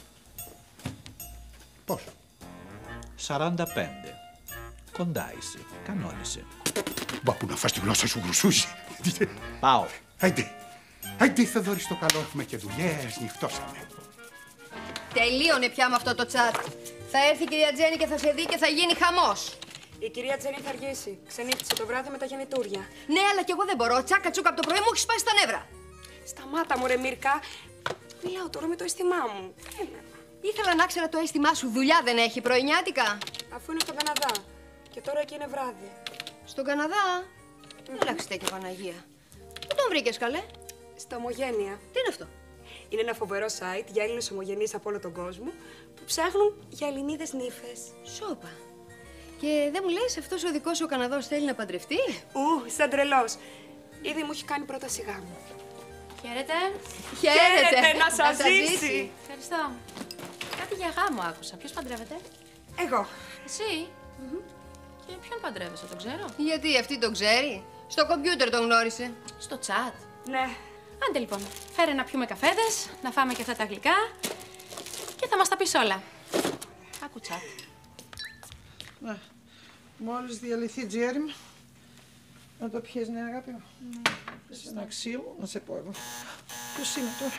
Speaker 14: Πόσο?
Speaker 5: σαράντα πέντε. Κοντά είσαι. Κανόνισε.
Speaker 14: Μπα που να φας τη γλώσσα σου γρουσούσει.
Speaker 5: Πάω.
Speaker 14: Άιντε. Άιντε, Θοδωρή, στο καλό, έχουμε και δουλειές, νυχτώσαμε.
Speaker 15: Τελείωνε πια με αυτό το τσάτ. Θα έρθει η κυρία Τζέννη και θα σε δει και θα γίνει χαμός.
Speaker 16: Η κυρία Τζέννη θα αργήσει. Ξενύχτησε το βράδυ με τα γεννητούρια.
Speaker 15: Ναι, αλλά κι εγώ δεν μπορώ. Τσάκα τσούκα από το πρωί μου έχει σπάσει τα νεύρα.
Speaker 16: Σταμάτα, μωρέ Μίρκα. Μιλάω τώρα με το αίσθημά μου. Έλα.
Speaker 15: Ήθελα να ξέρω το αίσθημά σου. Δουλειά δεν έχει πρωινιάτικα?
Speaker 16: Αφού είναι στον Καναδά. Και τώρα εκεί είναι βράδυ.
Speaker 15: Στον Καναδά? Ελάχιστε και Παναγία. Πού τον βρήκες, καλέ?
Speaker 16: Στα Ομογένεια.
Speaker 15: Τι είναι αυτό?
Speaker 16: Είναι ένα φοβερό site για Έλληνες ομογενείς από όλο τον κόσμο που ψάχνουν για Ελληνίδες νύφες.
Speaker 15: Σόπα. Και δεν μου λες, αυτός ο δικός σου ο Καναδός θέλει να παντρευτεί?
Speaker 16: Ου, σαν τρελός. Ήδη μου έχει κάνει πρόταση γάμου.
Speaker 2: Χαίρετε.
Speaker 15: Χαίρετε.
Speaker 16: Να σας ζήσει.
Speaker 2: Ευχαριστώ. Κάτι για γάμο άκουσα. Ποιος παντρεύεται?
Speaker 16: Εγώ.
Speaker 2: Εσύ. Mm-hmm. Και ποιον παντρεύεσαι, τον ξέρω?
Speaker 15: Γιατί αυτή τον ξέρει? Στο κομπιούτερ τον γνώρισε.
Speaker 2: Στο τσάτ.
Speaker 16: Ναι.
Speaker 2: Άντε λοιπόν, φέρε να πιούμε καφέδες, να φάμε και αυτά τα γλυκά και θα μας τα πεις όλα. Άκου τσάτ.
Speaker 6: Ναι. Μόλις διαλυθεί, Τζέριμ, να το πιες, ναι, αγάπη μου.
Speaker 2: Ναι.
Speaker 6: Σε ένα ξύλο, να σε πω εγώ. Ποιος είναι τώρα?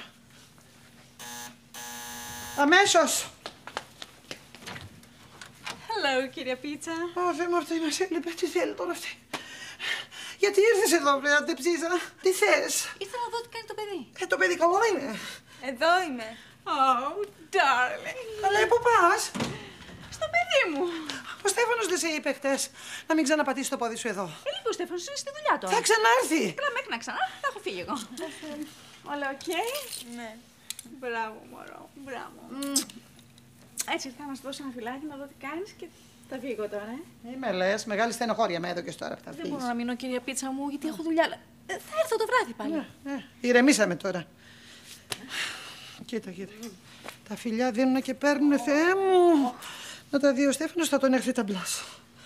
Speaker 6: Αμέσως!
Speaker 11: Hello, κυρία Πίτσα.
Speaker 6: Ω, Θεέ μου, αυτή μας έλειπε. Τι θέλει τώρα αυτή? Γιατί ήρθες εδώ, βρε, αντεψίζα? Τι θες?
Speaker 2: Ήθελα να δω τι κάνει το παιδί.
Speaker 6: Ε, το παιδί καλό είναι.
Speaker 11: Εδώ είμαι. Oh, darling.
Speaker 6: Αλλά πού πας?
Speaker 11: Στο παιδί μου.
Speaker 6: Ο Στέφανος δεν σε είπε χτες να μην ξαναπατήσει το πόδι σου εδώ?
Speaker 11: Ε, λίγο ο Στέφανος είναι στη δουλειά τώρα.
Speaker 6: Θα ξανάρθει.
Speaker 11: Καλά, μέχρι να ξανά, θα έχω φύγει εγώ. Όλα οκ? Ναι. Μπράβο, μωρό. Μπράβο. Έτσι, ήρθα να σου δώσω ένα φυλάκι να δω τι κάνεις και θα φύγω τώρα, ε.
Speaker 6: Μη με λες, μεγάλη στενοχώρια με έδωκες τώρα που θα φύγεις.
Speaker 11: Δεν μπορώ να μείνω, κυρία Πίτσα μου, γιατί έχω δουλειά. Ε, θα έρθω το βράδυ πάλι.
Speaker 6: Ναι, ναι. Ηρεμήσαμε τώρα. Κοίτα, κοίτα. Τα φιλιά δίνουν και παίρνουνε, Θεέ μου. Να τα δει ο Στέφανος, θα τον έρθει τα μπλάς.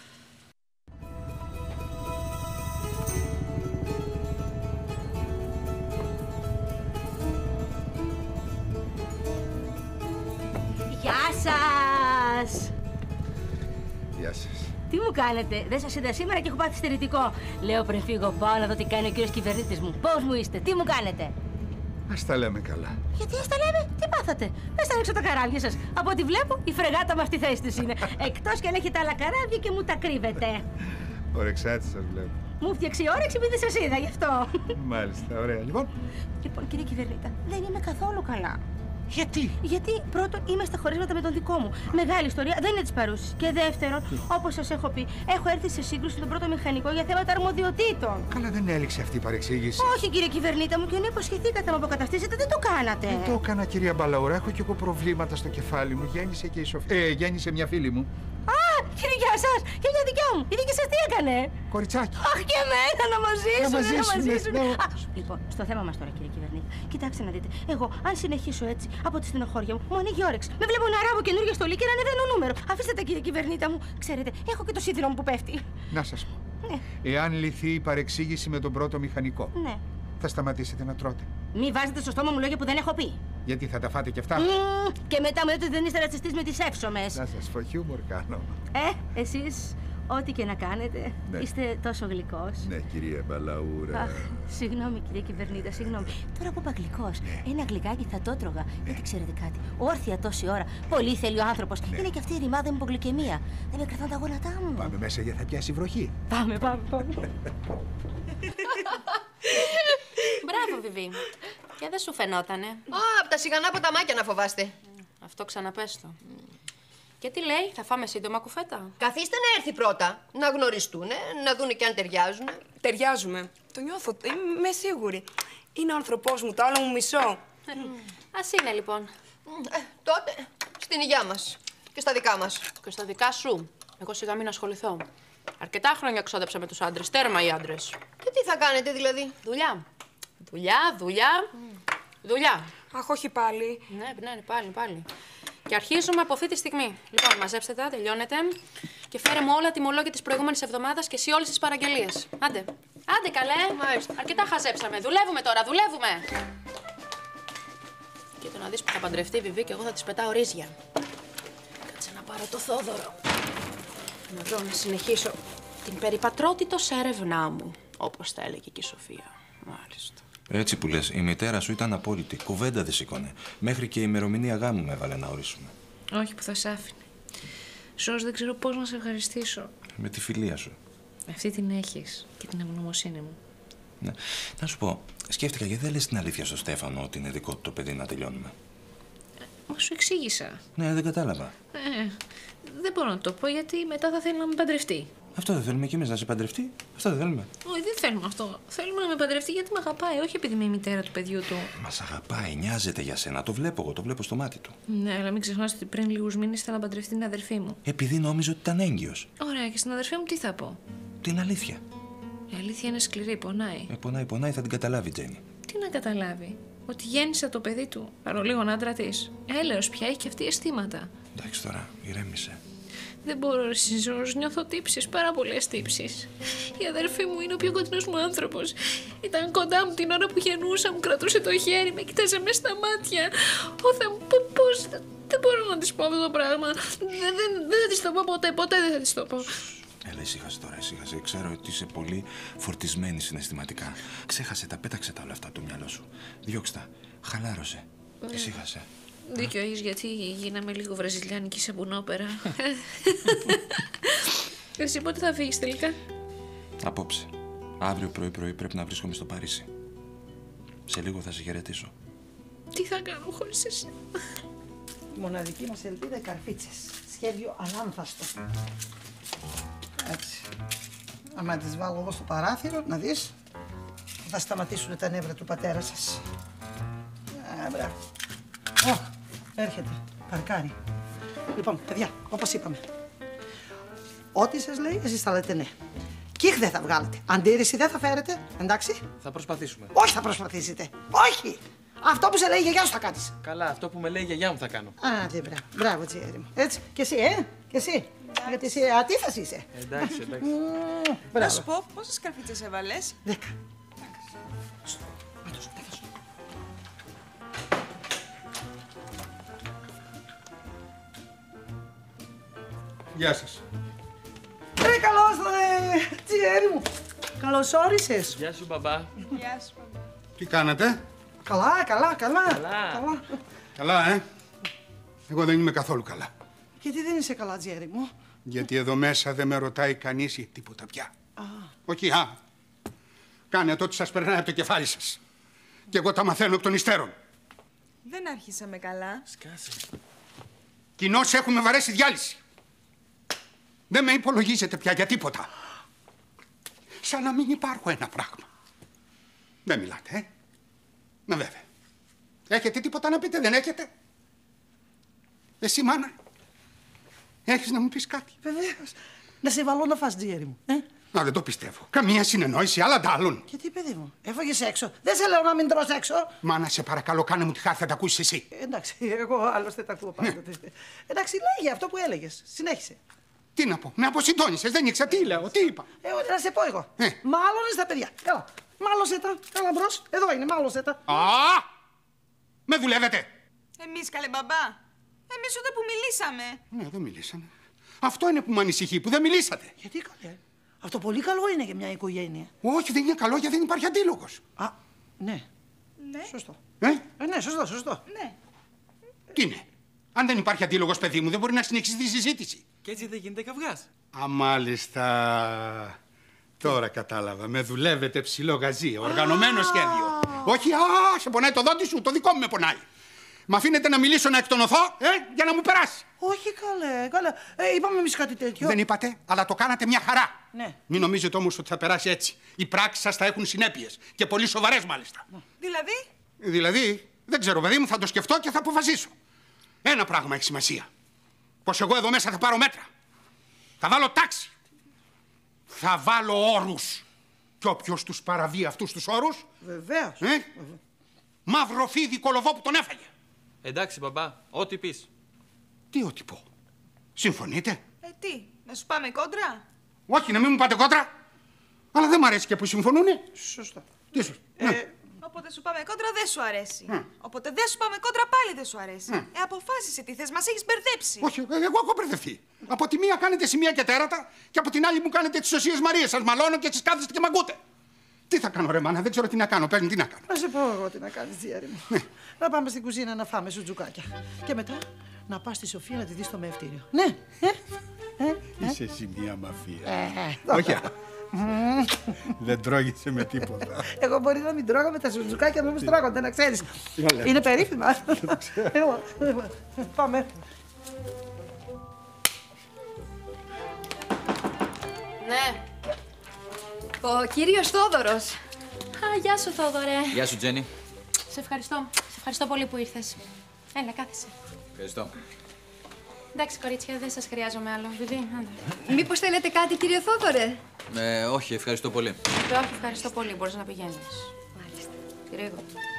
Speaker 17: Γεια σας!
Speaker 3: Γεια σας.
Speaker 17: Τι μου κάνετε, δεν σας είδα σήμερα και έχω πάθει στερητικό. Λέω πριν φύγω, πάω να δω τι κάνει ο κύριος κυβερνήτης μου. Πώς μου είστε, τι μου κάνετε?
Speaker 3: Ας τα λέμε καλά.
Speaker 17: Γιατί ας τα λέμε, τι πάθατε? Δεν στα ρίξω τα καράβια σας. Από ό,τι βλέπω, η φρεγάτα με αυτή θέση της είναι. Εκτός και αν έχετε άλλα καράβια και μου τα κρύβετε.
Speaker 3: Ορεξάτη σας βλέπω.
Speaker 17: Μου φτιάξε η όρεξη επειδή σας είδα, γι' αυτό.
Speaker 3: Μάλιστα, ωραία. Λοιπόν.
Speaker 17: Λοιπόν, κύριε κυβερνήτα, δεν είμαι καθόλου καλά.
Speaker 14: Γιατί?
Speaker 17: Γιατί πρώτον είμαι στα χωρίσματα με τον δικό μου. Μεγάλη ιστορία, δεν είναι τη παρούση. Και δεύτερον, όπως σας έχω πει, έχω έρθει σε σύγκρουση με τον πρώτο μηχανικό για θέματα αρμοδιοτήτων.
Speaker 3: Καλά, δεν έληξε αυτή η παρεξήγηση.
Speaker 17: Όχι, κύριε κυβερνήτα μου, και ενώ υποσχεθήκατε να με αποκαταστήσετε, δεν το κάνατε.
Speaker 3: Δεν το έκανα, κυρία Μπαλαούρα. Έχω κι εγώ προβλήματα στο κεφάλι μου. Γέννησε και η Σοφία. Ε, γέννησε μια φίλη μου.
Speaker 17: Α, κύριε, γεια σας! Και μια δικιά μου! Η δική σας τι έκανε?
Speaker 3: Κοριτσάκι.
Speaker 17: Αχ, και εμένα να μας ζήσουν,
Speaker 3: να μας ζήσουν.
Speaker 17: Ναι. Α, λοιπόν, στο θέμα μας τώρα, κύριε κυβερνήτη. Κοιτάξτε να δείτε. Εγώ, αν συνεχίσω έτσι από τη στενοχώρια μου, μου ανοίγει όρεξη. Με βλέπω να ράβω καινούργια στολή και να ανεβαίνω νούμερο. Αφήστε τα, κύριε κυβερνήτα μου. Ξέρετε, έχω και το σίδηρο μου που πέφτει.
Speaker 3: Να σας πω.
Speaker 17: Ναι.
Speaker 3: Εάν λυθεί η παρεξήγηση με τον πρώτο μηχανικό,
Speaker 17: ναι.
Speaker 3: θα σταματήσετε να τρώτε.
Speaker 17: Μη βάζετε στο στόμα μου λόγια που δεν έχω πει.
Speaker 3: Γιατί θα τα φάτε και αυτά.
Speaker 17: Mm, και μετά μου λέτε ότι δεν είστε ρατσιστής με τις εύσωμες.
Speaker 3: Να σας πω, χιούμορ κάνω.
Speaker 17: Ε, εσείς ό,τι και να κάνετε,
Speaker 18: Ναι.
Speaker 17: είστε τόσο γλυκός.
Speaker 18: Ναι, κυρία Μπαλαούρα.
Speaker 17: Αχ, συγγνώμη, κυρία Κυβερνήτα, συγγνώμη. Τώρα που είπα γλυκός, ένα γλυκάκι θα το έτρωγα. Γιατί ξέρετε κάτι, όρθια τόση ώρα, πολύ θέλει ο άνθρωπος. Είναι και αυτή η ρημάδα με υπογλυκαιμία. Δεν με κρατάνε τα γόνατά μου.
Speaker 18: Πάμε μέσα για θα πιάσει βροχή.
Speaker 17: Πάμε, πάμε, πάμε.
Speaker 7: Μπράβο, Βιβί. Και δεν σου φαινότανε.
Speaker 15: Α, απ' τα σιγανά ποταμάκια να φοβάστε.
Speaker 7: Αυτό ξαναπες το. Και τι λέει, θα φάμε σύντομα κουφέτα.
Speaker 15: Καθίστε να έρθει πρώτα, να γνωριστούν, να δούνε και αν ταιριάζουν.
Speaker 16: Ταιριάζουμε. Το νιώθω, είμαι σίγουρη. Είναι ο άνθρωπός μου, το άλλο μου μισό.
Speaker 7: Ας είναι λοιπόν.
Speaker 15: Ε, τότε στην υγειά μας και στα δικά μας.
Speaker 7: Και στα δικά σου. Εγώ σιγά μην ασχοληθώ. Αρκετά χρόνια ξόδεψα με τους άντρες. Τέρμα οι άντρες.
Speaker 15: Και τι θα κάνετε δηλαδή?
Speaker 7: Δουλειά. Δουλειά, δουλειά. Mm. Δουλειά.
Speaker 16: Αχ, όχι πάλι.
Speaker 7: Ναι, ναι, πάλι, πάλι. Και αρχίζουμε από αυτή τη στιγμή. Λοιπόν, μαζέψτε τα, τελειώνετε. Και φέρε μου όλα τιμολόγια της προηγούμενης εβδομάδας και εσύ όλες τις παραγγελίες. Άντε. Άντε, καλέ.
Speaker 15: Μάλιστα.
Speaker 7: Αρκετά χαζέψαμε. Δουλεύουμε τώρα, δουλεύουμε. Κοίτα να δεις που θα παντρευτεί η Βιβί και εγώ θα της πετάω ρύζια. Κάτσε να πάρω το Θόδωρο. Να δω να συνεχίσω την περιπατρότητος έρευνά μου. Όπως τα έλεγε και η Σοφία. Μάλιστα.
Speaker 4: Έτσι που λες, η μητέρα σου ήταν απόλυτη. Κουβέντα δεν σήκωνε. Μέχρι και η ημερομηνία γάμου με έβαλε να ορίσουμε.
Speaker 2: Όχι που θα σ' άφηνε. Σως δεν ξέρω πώς να σε ευχαριστήσω.
Speaker 4: Με τη φιλία σου.
Speaker 2: Αυτή την έχεις και την ευγνωμοσύνη μου.
Speaker 4: Ναι. Να σου πω, σκέφτηκα γιατί δεν λες την αλήθεια στο Στέφανο ότι είναι δικό του το παιδί να τελειώνουμε.
Speaker 2: Μα σου εξήγησα.
Speaker 4: Ναι, δεν κατάλαβα.
Speaker 2: Ε, δεν μπορώ να το πω γιατί μετά θα θέλει να με παντρευτεί.
Speaker 4: Αυτό δεν θέλουμε κι εμείς, να σε παντρευτεί. Αυτό δεν θέλουμε.
Speaker 2: Όχι, δεν θέλουμε αυτό. Θέλουμε να με παντρευτεί γιατί με αγαπάει, όχι επειδή είμαι η μητέρα του παιδιού του.
Speaker 4: Μας αγαπάει, νοιάζεται για σένα. Το βλέπω εγώ, το βλέπω στο μάτι του.
Speaker 2: Ναι, αλλά μην ξεχνάς ότι πριν λίγους μήνες ήθελα να παντρευτεί την αδερφή μου.
Speaker 4: Επειδή νόμιζε ότι ήταν έγκυος.
Speaker 2: Ωραία, και στην αδερφή μου τι θα πω?
Speaker 4: Την αλήθεια.
Speaker 2: Η αλήθεια είναι σκληρή, πονάει.
Speaker 4: Ε, πονάει, πονάει, θα την καταλάβει, Τζένι.
Speaker 2: Τι να καταλάβει? Ότι γέννησε το παιδί του, παρολίγο άντρα τη. Έλεος πια, έχει και αυτή αισθήματα.
Speaker 4: Εντάξει τώρα, ηρέμησε.
Speaker 2: Δεν μπορώ, Ζόρζ, νιώθω τύψεις, πάρα πολλές τύψεις. Η αδερφή μου είναι ο πιο κοντινός μου άνθρωπος. Ήταν κοντά μου την ώρα που γεννούσα, μου κρατούσε το χέρι, με κοίταζε μέσα στα μάτια. Ω Θεέ μου, πώς, δεν μπορώ να της πω αυτό το πράγμα. Δεν, δεν, δεν θα της το πω ποτέ, ποτέ δεν θα της το πω.
Speaker 4: Έλα, ησύχασε τώρα, ησύχασε. Ξέρω ότι είσαι πολύ φορτισμένη συναισθηματικά. Ξέχασε τα, πέταξε τα όλα αυτά από το μυαλό σου. Διώξε τα, χαλάρωσε.
Speaker 2: Ναι.
Speaker 4: Ησύχασε.
Speaker 2: Δίκιο έχεις, γιατί γίναμε λίγο βραζιλιάνικη σαπουνόπερα. Εσύ πότε θα φύγεις τελικά?
Speaker 4: Απόψε. Αύριο πρωί-πρωί πρέπει να βρίσκομαι στο Παρίσι. Σε λίγο θα σε χαιρετήσω.
Speaker 2: Τι θα κάνω χωρίς εσύ?
Speaker 6: Η μοναδική μας ελπίδα, οι καρφίτσες. Σχέδιο αλάνθαστο. Έτσι. Άμα τις βάλω εδώ στο παράθυρο, να δεις, θα σταματήσουν τα νεύρα του πατέρα σας. Α, μπράβο. Ω, έρχεται. Παρκάρι. Λοιπόν, παιδιά, όπως είπαμε. Ό,τι σας λέει, εσείς θα λέτε ναι. Κύχ δεν θα βγάλετε. Αντίρρηση δεν θα φέρετε, εντάξει.
Speaker 8: Θα προσπαθήσουμε.
Speaker 6: Όχι θα προσπαθήσετε. Όχι. Αυτό που σε λέει η γιαγιά σου θα κάνεις.
Speaker 8: Καλά, αυτό που με λέει η γιαγιά μου θα κάνω.
Speaker 6: Α, τι μπράβο. Μπράβο, Τσιέρι μου. Έτσι. Και εσύ, ε. Και εσύ. Γιατί εσύ ατίθας είσαι.
Speaker 8: Εντάξει, εντάξει.
Speaker 11: Να σου πω, πόσες καρφίτσες έβαλες?
Speaker 6: Δέκα.
Speaker 14: Γεια σας.
Speaker 6: Ρε, καλώς ρε, Τσιέρι μου. Καλώς όρισες.
Speaker 8: Γεια σου, μπαμπά.
Speaker 11: Γεια σου, μπαμπά.
Speaker 14: Τι κάνατε?
Speaker 6: Καλά, καλά, καλά.
Speaker 8: Καλά.
Speaker 14: Καλά, ε. Εγώ δεν είμαι καθόλου καλά.
Speaker 6: Γιατί δεν είσαι καλά, Τσιέρι μου?
Speaker 14: Γιατί εδώ μέσα δεν με ρωτάει κανείς για τίποτα πια.
Speaker 6: Α.
Speaker 14: Όχι, α. Κάνετε ό,τι σας περνάει από το κεφάλι σας. Και εγώ τα μαθαίνω εκ των υστέρων.
Speaker 11: Δεν άρχισαμε καλά.
Speaker 8: Σκάσε.
Speaker 14: Κοινώς έχουμε βαρέσει διάλυση. Δεν με υπολογίζετε πια για τίποτα. Σαν να μην υπάρχω ένα πράγμα. Δεν μιλάτε, ε. Ναι, βέβαια. Έχετε τίποτα να πείτε, δεν έχετε? Εσύ, μάνα, έχεις να μου πεις κάτι?
Speaker 6: Βεβαίως. Να σε βάλω να φας, Τσιέρι μου. Ε?
Speaker 14: Να, δεν το πιστεύω. Καμία συνεννόηση, άλλα τα άλλων.
Speaker 6: Και τι, παιδί μου, έφαγες έξω. Δεν σε λέω να μην τρως έξω.
Speaker 14: Μάνα, σε παρακαλώ, κάνε μου τη χάρη, θα τα ακούσεις εσύ.
Speaker 6: Ε, εντάξει, εγώ άλλωστε τα ακούω πάντοτε. Εντάξει, λέγε αυτό που έλεγες. Συνέχισε.
Speaker 14: Τι να πω, με αποσυντώνησες, δεν ήξερα τι λέω, τι είπα.
Speaker 6: Ε, να σε πω εγώ.
Speaker 14: Ε.
Speaker 6: Μάλωνες τα παιδιά. Έλα, μάλωσέ τα. Έλα μπρος, εδώ είναι, μάλωσέ τα.
Speaker 14: Α! Με δουλεύετε.
Speaker 11: Εμείς, καλέ μπαμπά. Εμείς ούτε που μιλήσαμε.
Speaker 14: Ναι, δεν μιλήσανε. Αυτό είναι που με ανησυχεί, που δεν μιλήσατε.
Speaker 6: Γιατί καλέ. Αυτό πολύ καλό είναι για μια οικογένεια.
Speaker 14: Όχι, δεν είναι καλό γιατί δεν υπάρχει αντίλογος.
Speaker 6: Α, ναι.
Speaker 11: Ναι.
Speaker 6: Σωστό.
Speaker 14: Ε?
Speaker 6: Ε, ναι, σωστό, σωστό.
Speaker 11: Ναι.
Speaker 14: Τι είναι. Αν δεν υπάρχει αντίλογος, παιδί μου, δεν μπορεί να συνεχίσει τη συζήτηση.
Speaker 8: Και έτσι δεν γίνεται καυγάς.
Speaker 14: Α, μάλιστα. Τώρα κατάλαβα. Με δουλεύετε ψηλό γαζί. Οργανωμένο σχέδιο. Όχι, α, σε πονάει το δόντι σου, το δικό μου με πονάει. Μ' αφήνετε να μιλήσω, να εκτονωθώ, ε, για να μου περάσει.
Speaker 6: Όχι καλέ, καλέ. Ε, είπαμε εμείς κάτι τέτοιο.
Speaker 14: Δεν είπατε, αλλά το κάνατε μια χαρά.
Speaker 6: Ναι.
Speaker 14: Μην νομίζετε όμως ότι θα περάσει έτσι. Οι πράξεις σας θα έχουν συνέπειες. Και πολύ σοβαρές μάλιστα.
Speaker 11: Δηλαδή.
Speaker 14: Δηλαδή, δεν ξέρω, παιδί μου, θα το σκεφτώ και θα αποφασίσω. Ένα πράγμα έχει σημασία. Πως εγώ εδώ μέσα θα πάρω μέτρα. Θα βάλω τάξη. Θα βάλω όρους. Και όποιος τους παραβεί αυτούς τους όρους.
Speaker 6: Βεβαίως.
Speaker 14: Ε, μαύρο φίδι κολοβό που τον έφαγε.
Speaker 8: Εντάξει, μπαμπά, ό,τι πεις.
Speaker 14: Τι ό,τι πω. Συμφωνείτε.
Speaker 11: Ε, τι, να σου πάμε κόντρα.
Speaker 14: Όχι, να μην μου πάτε κόντρα. Αλλά δεν μου αρέσει και που συμφωνούνε.
Speaker 6: Σωστά.
Speaker 14: Τι σου.
Speaker 11: Ε,
Speaker 14: Ναι.
Speaker 11: Όποτε σου πάμε κόντρα δεν σου αρέσει.
Speaker 14: Mm.
Speaker 11: Όποτε δεν σου πάμε κόντρα πάλι δεν σου αρέσει.
Speaker 14: Mm.
Speaker 11: Ε, αποφάσισε τι θες, μας έχεις μπερδέψει.
Speaker 14: Όχι, εγώ έχω μπερδευτεί. Από τη μία κάνετε σημεία και τέρατα και από την άλλη μου κάνετε τις Οσίες Μαρίες. Σας μαλώνω και εσείς κάθεστε και μ' ακούτε. Τι θα κάνω, ρε μάνα, δεν ξέρω τι να κάνω. Παίρνει, τι να κάνω.
Speaker 6: Να σε πω εγώ τι να κάνεις, διάρη μου. Να πάμε στην κουζίνα να φάμε σουτζουκάκια. Και μετά να πας στη Σοφία να τη δεις στο μεευτήριο. Ναι, ε, ε, ε.
Speaker 3: Είσαι εσύ μια μαφία.
Speaker 6: Ε,
Speaker 3: Όχι. Δεν τρώγεσαι με τίποτα.
Speaker 6: Εγώ μπορεί να μην τρώγω με τα σουτζουκάκια μου, όμως τρώγονται, να ξέρεις.
Speaker 3: Έλα.
Speaker 6: Είναι περίφημα. Έλα, πάμε.
Speaker 15: Ναι. Ο κύριος Θόδωρος.
Speaker 7: Α, γεια σου, Θόδωρε.
Speaker 5: Γεια σου, Τζένι.
Speaker 7: Σε ευχαριστώ. Σε ευχαριστώ πολύ που ήρθες. Έλα, κάθεσαι.
Speaker 5: Ευχαριστώ.
Speaker 7: Εντάξει, κορίτσια, δεν σας χρειάζομαι άλλο. Βιβί, άντε.
Speaker 15: Μήπως θέλετε κάτι, κύριε Θόδωρε?
Speaker 5: Ε, όχι, ευχαριστώ πολύ.
Speaker 7: Και όχι, ευχαριστώ πολύ. Μπορείς να πηγαίνεις.
Speaker 15: Μάλιστα.
Speaker 7: Γρήγορα.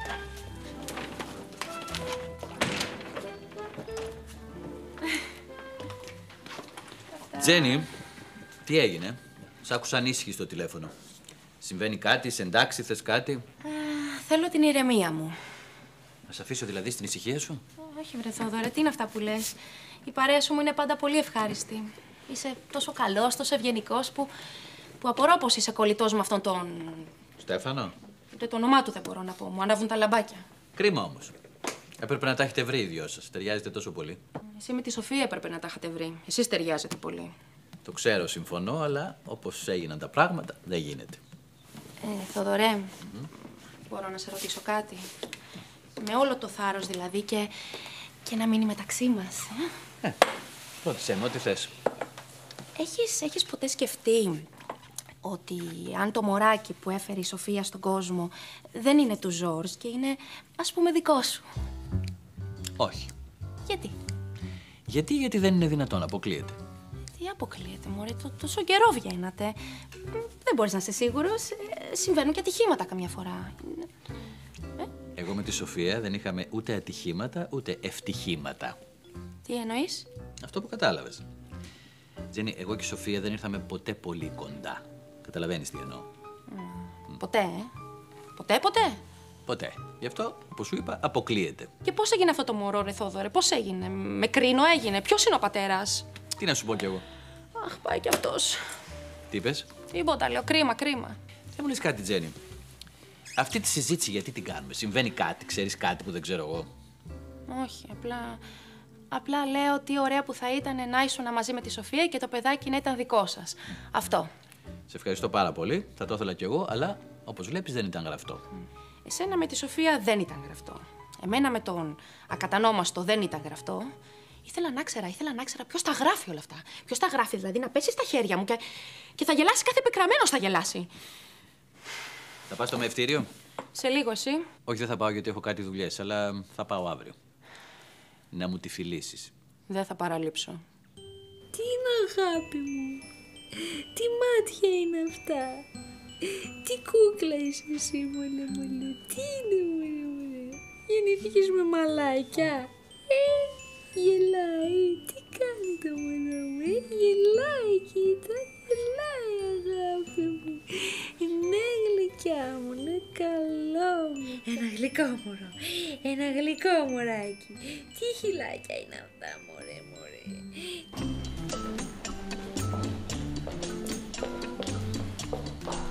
Speaker 5: Τζένι, τι έγινε? Σ' άκουσα ανήσυχη στο τηλέφωνο. Συμβαίνει κάτι, σε εντάξει, θες κάτι?
Speaker 7: Α, θέλω την ηρεμία μου.
Speaker 5: Να σε αφήσω δηλαδή στην ησυχία σου?
Speaker 7: Όχι, βρε Θόδωρε, τι είναι αυτά που λες. Η παρέα σου μου είναι πάντα πολύ ευχάριστη. Είσαι τόσο καλός, τόσο ευγενικός που, που απορώ πως είσαι κολλητός με αυτόν τον...
Speaker 5: Στέφανο.
Speaker 7: Ούτε το όνομά του δεν μπορώ να πω. Μου ανάβουν τα λαμπάκια.
Speaker 5: Κρίμα όμως. Έπρεπε να τα έχετε βρει οι δυο σας. Ταιριάζετε τόσο πολύ.
Speaker 7: Εσύ με τη Σοφία έπρεπε να τα είχατε βρει. Εσείς ταιριάζετε πολύ.
Speaker 5: Το ξέρω, συμφωνώ, αλλά όπως έγιναν τα πράγματα, δεν γίνεται.
Speaker 7: Ε, Θοδωρέ, mm-hmm. μπορώ να σε ρωτήσω κάτι? Με όλο το θάρρος δηλαδή και, και να μείνει μεταξύ μας.
Speaker 5: Ε, ρώτησέ με, ό,τι θες.
Speaker 7: Έχεις, έχεις ποτέ σκεφτεί ότι αν το μωράκι που έφερε η Σοφία στον κόσμο δεν είναι του Ζόρζ και είναι, ας πούμε, δικό σου?
Speaker 5: Όχι.
Speaker 7: Γιατί?
Speaker 5: Γιατί, γιατί δεν είναι δυνατόν, αποκλείεται.
Speaker 7: Τι αποκλείεται, μωρέ, το, τόσο καιρό βγαίνατε. Δεν μπορείς να είσαι σίγουρος. Ε, συμβαίνουν και ατυχήματα καμιά φορά. Ε?
Speaker 5: Εγώ με τη Σοφία δεν είχαμε ούτε ατυχήματα, ούτε ευτυχήματα.
Speaker 7: Τι εννοείς?
Speaker 5: Αυτό που κατάλαβες. Τζένι, εγώ και η Σοφία δεν ήρθαμε ποτέ πολύ κοντά. Καταλαβαίνεις τι εννοώ?
Speaker 7: Mm, ποτέ, ε? Ποτέ, ποτέ.
Speaker 5: Ποτέ. Γι' αυτό, όπως σου είπα, αποκλείεται.
Speaker 7: Και πώς έγινε αυτό το μωρό, ρε Θόδωρε, πώς έγινε? Με κρίνο έγινε. Ποιος είναι ο πατέρας?
Speaker 5: Τι να σου πω κι εγώ?
Speaker 7: Αχ, πάει κι αυτός.
Speaker 5: Τι είπες?
Speaker 7: Τίποτα, λέω. Κρίμα, κρίμα.
Speaker 5: Δεν μου λες κάτι, Τζένι. Αυτή τη συζήτηση γιατί την κάνουμε? Συμβαίνει κάτι, ξέρεις κάτι που δεν ξέρω εγώ?
Speaker 7: Όχι, απλά... Απλά λέω τι ωραία που θα ήταν να ήσουν μαζί με τη Σοφία και το παιδάκι να ήταν δικό σας. Mm. Αυτό.
Speaker 5: Σε ευχαριστώ πάρα πολύ. Θα το ήθελα κι εγώ, αλλά όπως βλέπεις δεν ήταν γραφτό.
Speaker 7: Mm. Εσένα με τη Σοφία δεν ήταν γραφτό. Εμένα με τον ακατανόμαστο δεν ήταν γραφτό. Ήθελα να ξέρα, ήθελα να ξέρα ποιος τα γράφει όλα αυτά. Ποιος τα γράφει, δηλαδή να πέσει στα χέρια μου και, και θα γελάσει, κάθε πικραμένος θα γελάσει.
Speaker 5: Θα πας στο μεευτήριο?
Speaker 7: Σε λίγο, εσύ?
Speaker 5: Όχι, δεν θα πάω γιατί έχω κάτι δουλειές, αλλά θα πάω αύριο. Να μου τη φιλήσεις.
Speaker 7: Δεν θα παραλείψω.
Speaker 2: Τι είναι, αγάπη μου? Τι μάτια είναι αυτά? Τι κούκλα είσαι εσύ, μωρέ, μωρέ? Τι είναι, μωρέ, μωρέ? Γεννήθηκες με μαλάκια? Ε, γελάει. Τι κάνει το μωρό μου, ε? Γελάει, κοίτα. Γελάει, αγάπη μου. Ναι, γλυκιά μου, ναι, καλό μου. Ένα γλυκό μωρό. Ένα γλυκό μωράκι. Τι χυλάκια είναι αυτά, μωρέ, μωρέ.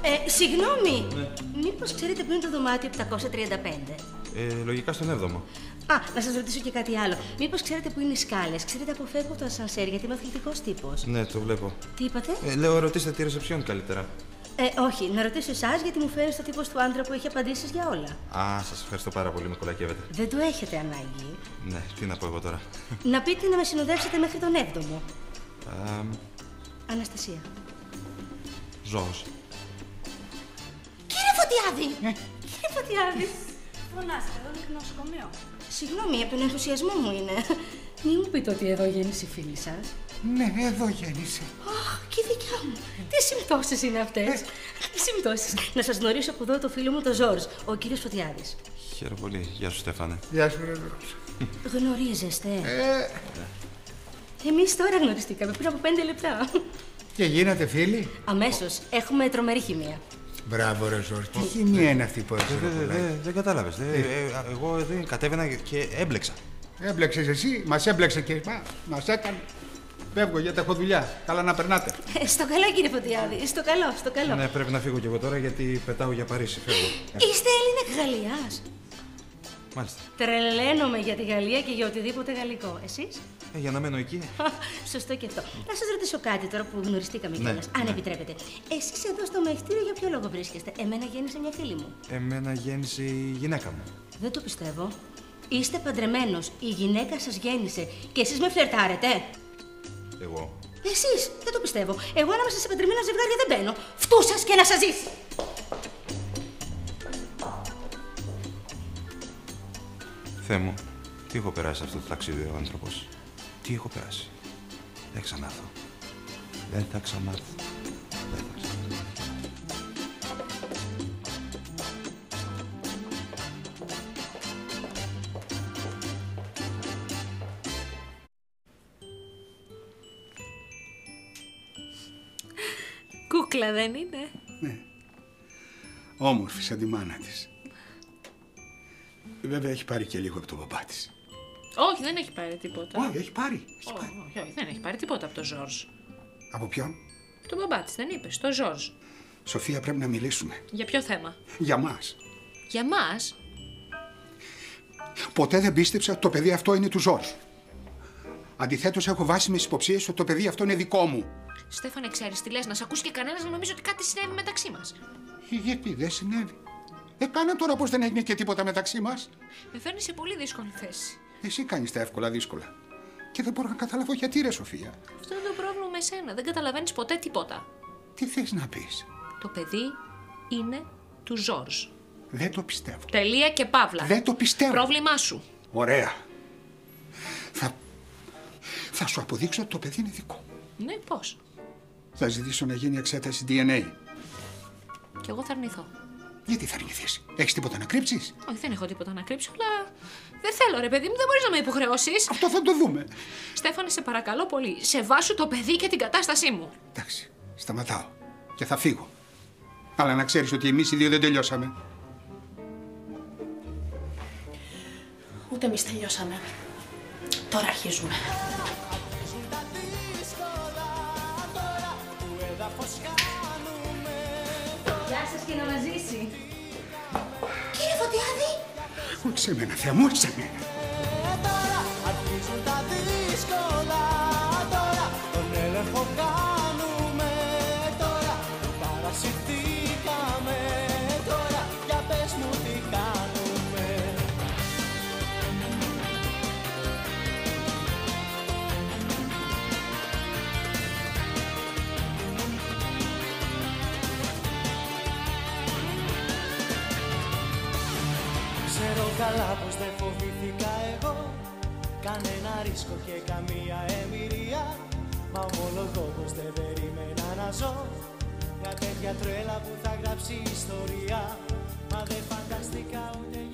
Speaker 17: Ε, συγγνώμη. Ναι. Μήπως ξέρετε που είναι το δωμάτιο επτακόσια τριάντα πέντε?
Speaker 4: Ε, λογικά στον έβδομο.
Speaker 17: Α, να σας ρωτήσω και κάτι άλλο. Μήπως ξέρετε που είναι οι σκάλες? Ξέρετε, αποφεύγω το ασανσέρ γιατί είμαι αθλητικός τύπος.
Speaker 4: Ναι, το βλέπω.
Speaker 17: Τι είπατε?
Speaker 4: Ε, λέω, ρωτήστε τη ρεσεψιόν καλύτερα.
Speaker 17: Ε, όχι, να ρωτήσω εσάς γιατί μου φαίνεται το τύπος του άντρα που έχει απαντήσεις για όλα.
Speaker 4: Α, σας ευχαριστώ πάρα πολύ, με κολακεύετε.
Speaker 17: Δεν το έχετε ανάγκη.
Speaker 4: Ναι, τι να πω εγώ τώρα.
Speaker 17: Να πείτε να με συνοδεύσετε μέχρι τον έβδομο.
Speaker 4: Α,
Speaker 17: Αναστασία.
Speaker 4: Ζώος.
Speaker 17: Κύριε Φωτιάδη!
Speaker 11: Ναι.
Speaker 17: Κύριε Φωτιάδη!
Speaker 11: Φωνάστε, εδώ είναι το νοσοκομείο.
Speaker 17: Συγγνώμη, από τον ενθουσιασμό μου είναι. Μην μου πείτε ότι εδώ γέννησε η φίλη σας.
Speaker 14: Ναι, εδώ γέννησε.
Speaker 17: Αχ, και η δικιά μου. Τι συμπτώσεις είναι αυτές. Τι συμπτώσεις. Να σας γνωρίσω από εδώ το φίλο μου, τον Ζόρζ, ο κύριος Φωτιάδης.
Speaker 4: Χαίρομαι πολύ. Γεια σου, Στέφανε.
Speaker 14: Γεια σου, ρε Ζόρζ.
Speaker 17: Γνωρίζεστε.
Speaker 14: Ε...
Speaker 17: Εμείς τώρα γνωριστήκαμε πριν από πέντε λεπτά.
Speaker 14: Και γίνατε φίλοι.
Speaker 17: Αμέσως. Έχουμε τρομερή χημεία.
Speaker 14: Μπράβο, ρε Ζόρζ. Τι χημεία είναι αυτή που έφερε.
Speaker 4: Δεν κατάλαβες. Εγώ δεν κατέβαινα και έμπλεξα.
Speaker 14: Έμπλεξες εσύ, μας έμπλεξε και μας έκανε. Φεύγω γιατί έχω δουλειά. Καλά να περνάτε.
Speaker 17: Ε, στο καλό, κύριε Φωτιάδη. Στο καλό, στο καλό.
Speaker 4: Ναι, πρέπει να φύγω κι εγώ τώρα γιατί πετάω για Παρίσι. Φεύγω.
Speaker 17: Είστε Έλληνα Γαλλιάς.
Speaker 4: Μάλιστα.
Speaker 17: Τρελαίνομαι για τη Γαλλία και για οτιδήποτε γαλλικό. Εσείς?
Speaker 4: Ε, για να μένω εκεί.
Speaker 17: Σωστό και αυτό. Να σας ρωτήσω κάτι τώρα που γνωριστήκαμε
Speaker 4: Ναι,
Speaker 17: κιόλας, αν
Speaker 4: ναι.
Speaker 17: επιτρέπετε. Εσείς εδώ στο μεευτήριο για ποιο λόγο βρίσκεστε? Εμένα γέννησε μια φίλη μου.
Speaker 4: Εμένα γέννησε η γυναίκα μου.
Speaker 17: Δεν το πιστεύω. Είστε παντρεμένος, η γυναίκα σας γέννησε και εσείς με φλερτάρετε.
Speaker 4: Εγώ.
Speaker 17: Εσείς, δεν το πιστεύω. Εγώ ανάμεσα σε παντρεμένα ζευγάρια δεν μπαίνω. Φτού σας και να σας ζήσει.
Speaker 4: Θεέ μου, τι έχω περάσει αυτό το ταξίδι ο άνθρωπος. Τι έχω περάσει. Δεν ξανάρθω. Δεν θα ξανάρθω. Δεν θα ξανάρθω.
Speaker 2: Κούκλα δεν είναι?
Speaker 14: Ναι. Όμορφη σαν τη μάνα της. Βέβαια έχει πάρει και λίγο από τον παπά της.
Speaker 2: Όχι, δεν έχει πάρει τίποτα.
Speaker 14: Όχι, έχει πάρει.
Speaker 2: Έχει πάρει. Όχι, όχι, δεν έχει πάρει τίποτα από τον Ζόρζ.
Speaker 14: Από ποιον?
Speaker 2: Τον μπαμπά της, δεν είπες, τον Ζόρζ.
Speaker 14: Σοφία, πρέπει να μιλήσουμε.
Speaker 2: Για ποιο θέμα?
Speaker 14: Για μας.
Speaker 2: Για μας?
Speaker 14: Ποτέ δεν πίστεψα ότι το παιδί αυτό είναι του Ζόρζ. Αντιθέτως, έχω βάσιμες υποψίες ότι το παιδί αυτό είναι δικό μου.
Speaker 2: Στέφανε, ξέρεις τι λες, να σ' ακούσει και κανένας να νομίζει ότι κάτι συνέβη μεταξύ μας.
Speaker 14: Ε, γιατί δεν συνέβη. Ε, κάνε τώρα πως δεν έγινε και τίποτα μεταξύ μας.
Speaker 2: Με φέρνει σε πολύ δύσκολη θέση.
Speaker 14: Εσύ κάνεις τα εύκολα δύσκολα. Και δεν μπορώ να καταλάβω γιατί, ρε Σοφία.
Speaker 2: Αυτό είναι το πρόβλημα με σένα. Δεν καταλαβαίνεις ποτέ τίποτα.
Speaker 14: Τι θες να πεις?
Speaker 2: Το παιδί είναι του Ζόρζ.
Speaker 14: Δεν το πιστεύω.
Speaker 2: Τελεία και παύλα.
Speaker 14: Δεν το πιστεύω.
Speaker 2: Πρόβλημά σου.
Speaker 14: Ωραία. Θα... θα σου αποδείξω ότι το παιδί είναι δικό.
Speaker 2: Ναι, πώς?
Speaker 14: Θα ζητήσω να γίνει εξέταση ντι εν έι.
Speaker 2: Κι εγώ θα αρνηθώ.
Speaker 14: Γιατί θα αρνηθείς? Έχεις τίποτα να κρύψεις?
Speaker 2: Όχι, δεν έχω τίποτα να κρύψω, αλλά δεν θέλω, ρε παιδί μου, δεν μπορείς να με υποχρεώσεις.
Speaker 14: Αυτό θα το δούμε.
Speaker 2: Στέφανε, σε παρακαλώ πολύ, σεβάσου το παιδί και την κατάστασή μου.
Speaker 14: Εντάξει, σταματάω και θα φύγω. Αλλά να ξέρεις ότι εμείς οι δύο δεν τελειώσαμε.
Speaker 7: Ούτε εμείς τελειώσαμε. Τώρα αρχίζουμε.
Speaker 17: Γεια σας και να μας ζήσει.
Speaker 15: Κύριε Φωτιάδη!
Speaker 14: Όχι σε μένα, Θεά μου, όχι σε μένα.
Speaker 10: Αρχίζουν τα δύσκολα τώρα. Τον έλεγχο κάνουμε τώρα. Παρασυρθήκαμε τώρα. Για πες μου τι κάνουμε. Ξέρω καλά πως δεν φοβήθηκα εγώ κανένα ρίσκο και καμία εμπειρία. Μα ομολογώ πως δεν περίμενα να ζω μια τέτοια τρέλα που θα γράψει ιστορία. Μα δεν φανταστήκα ούτε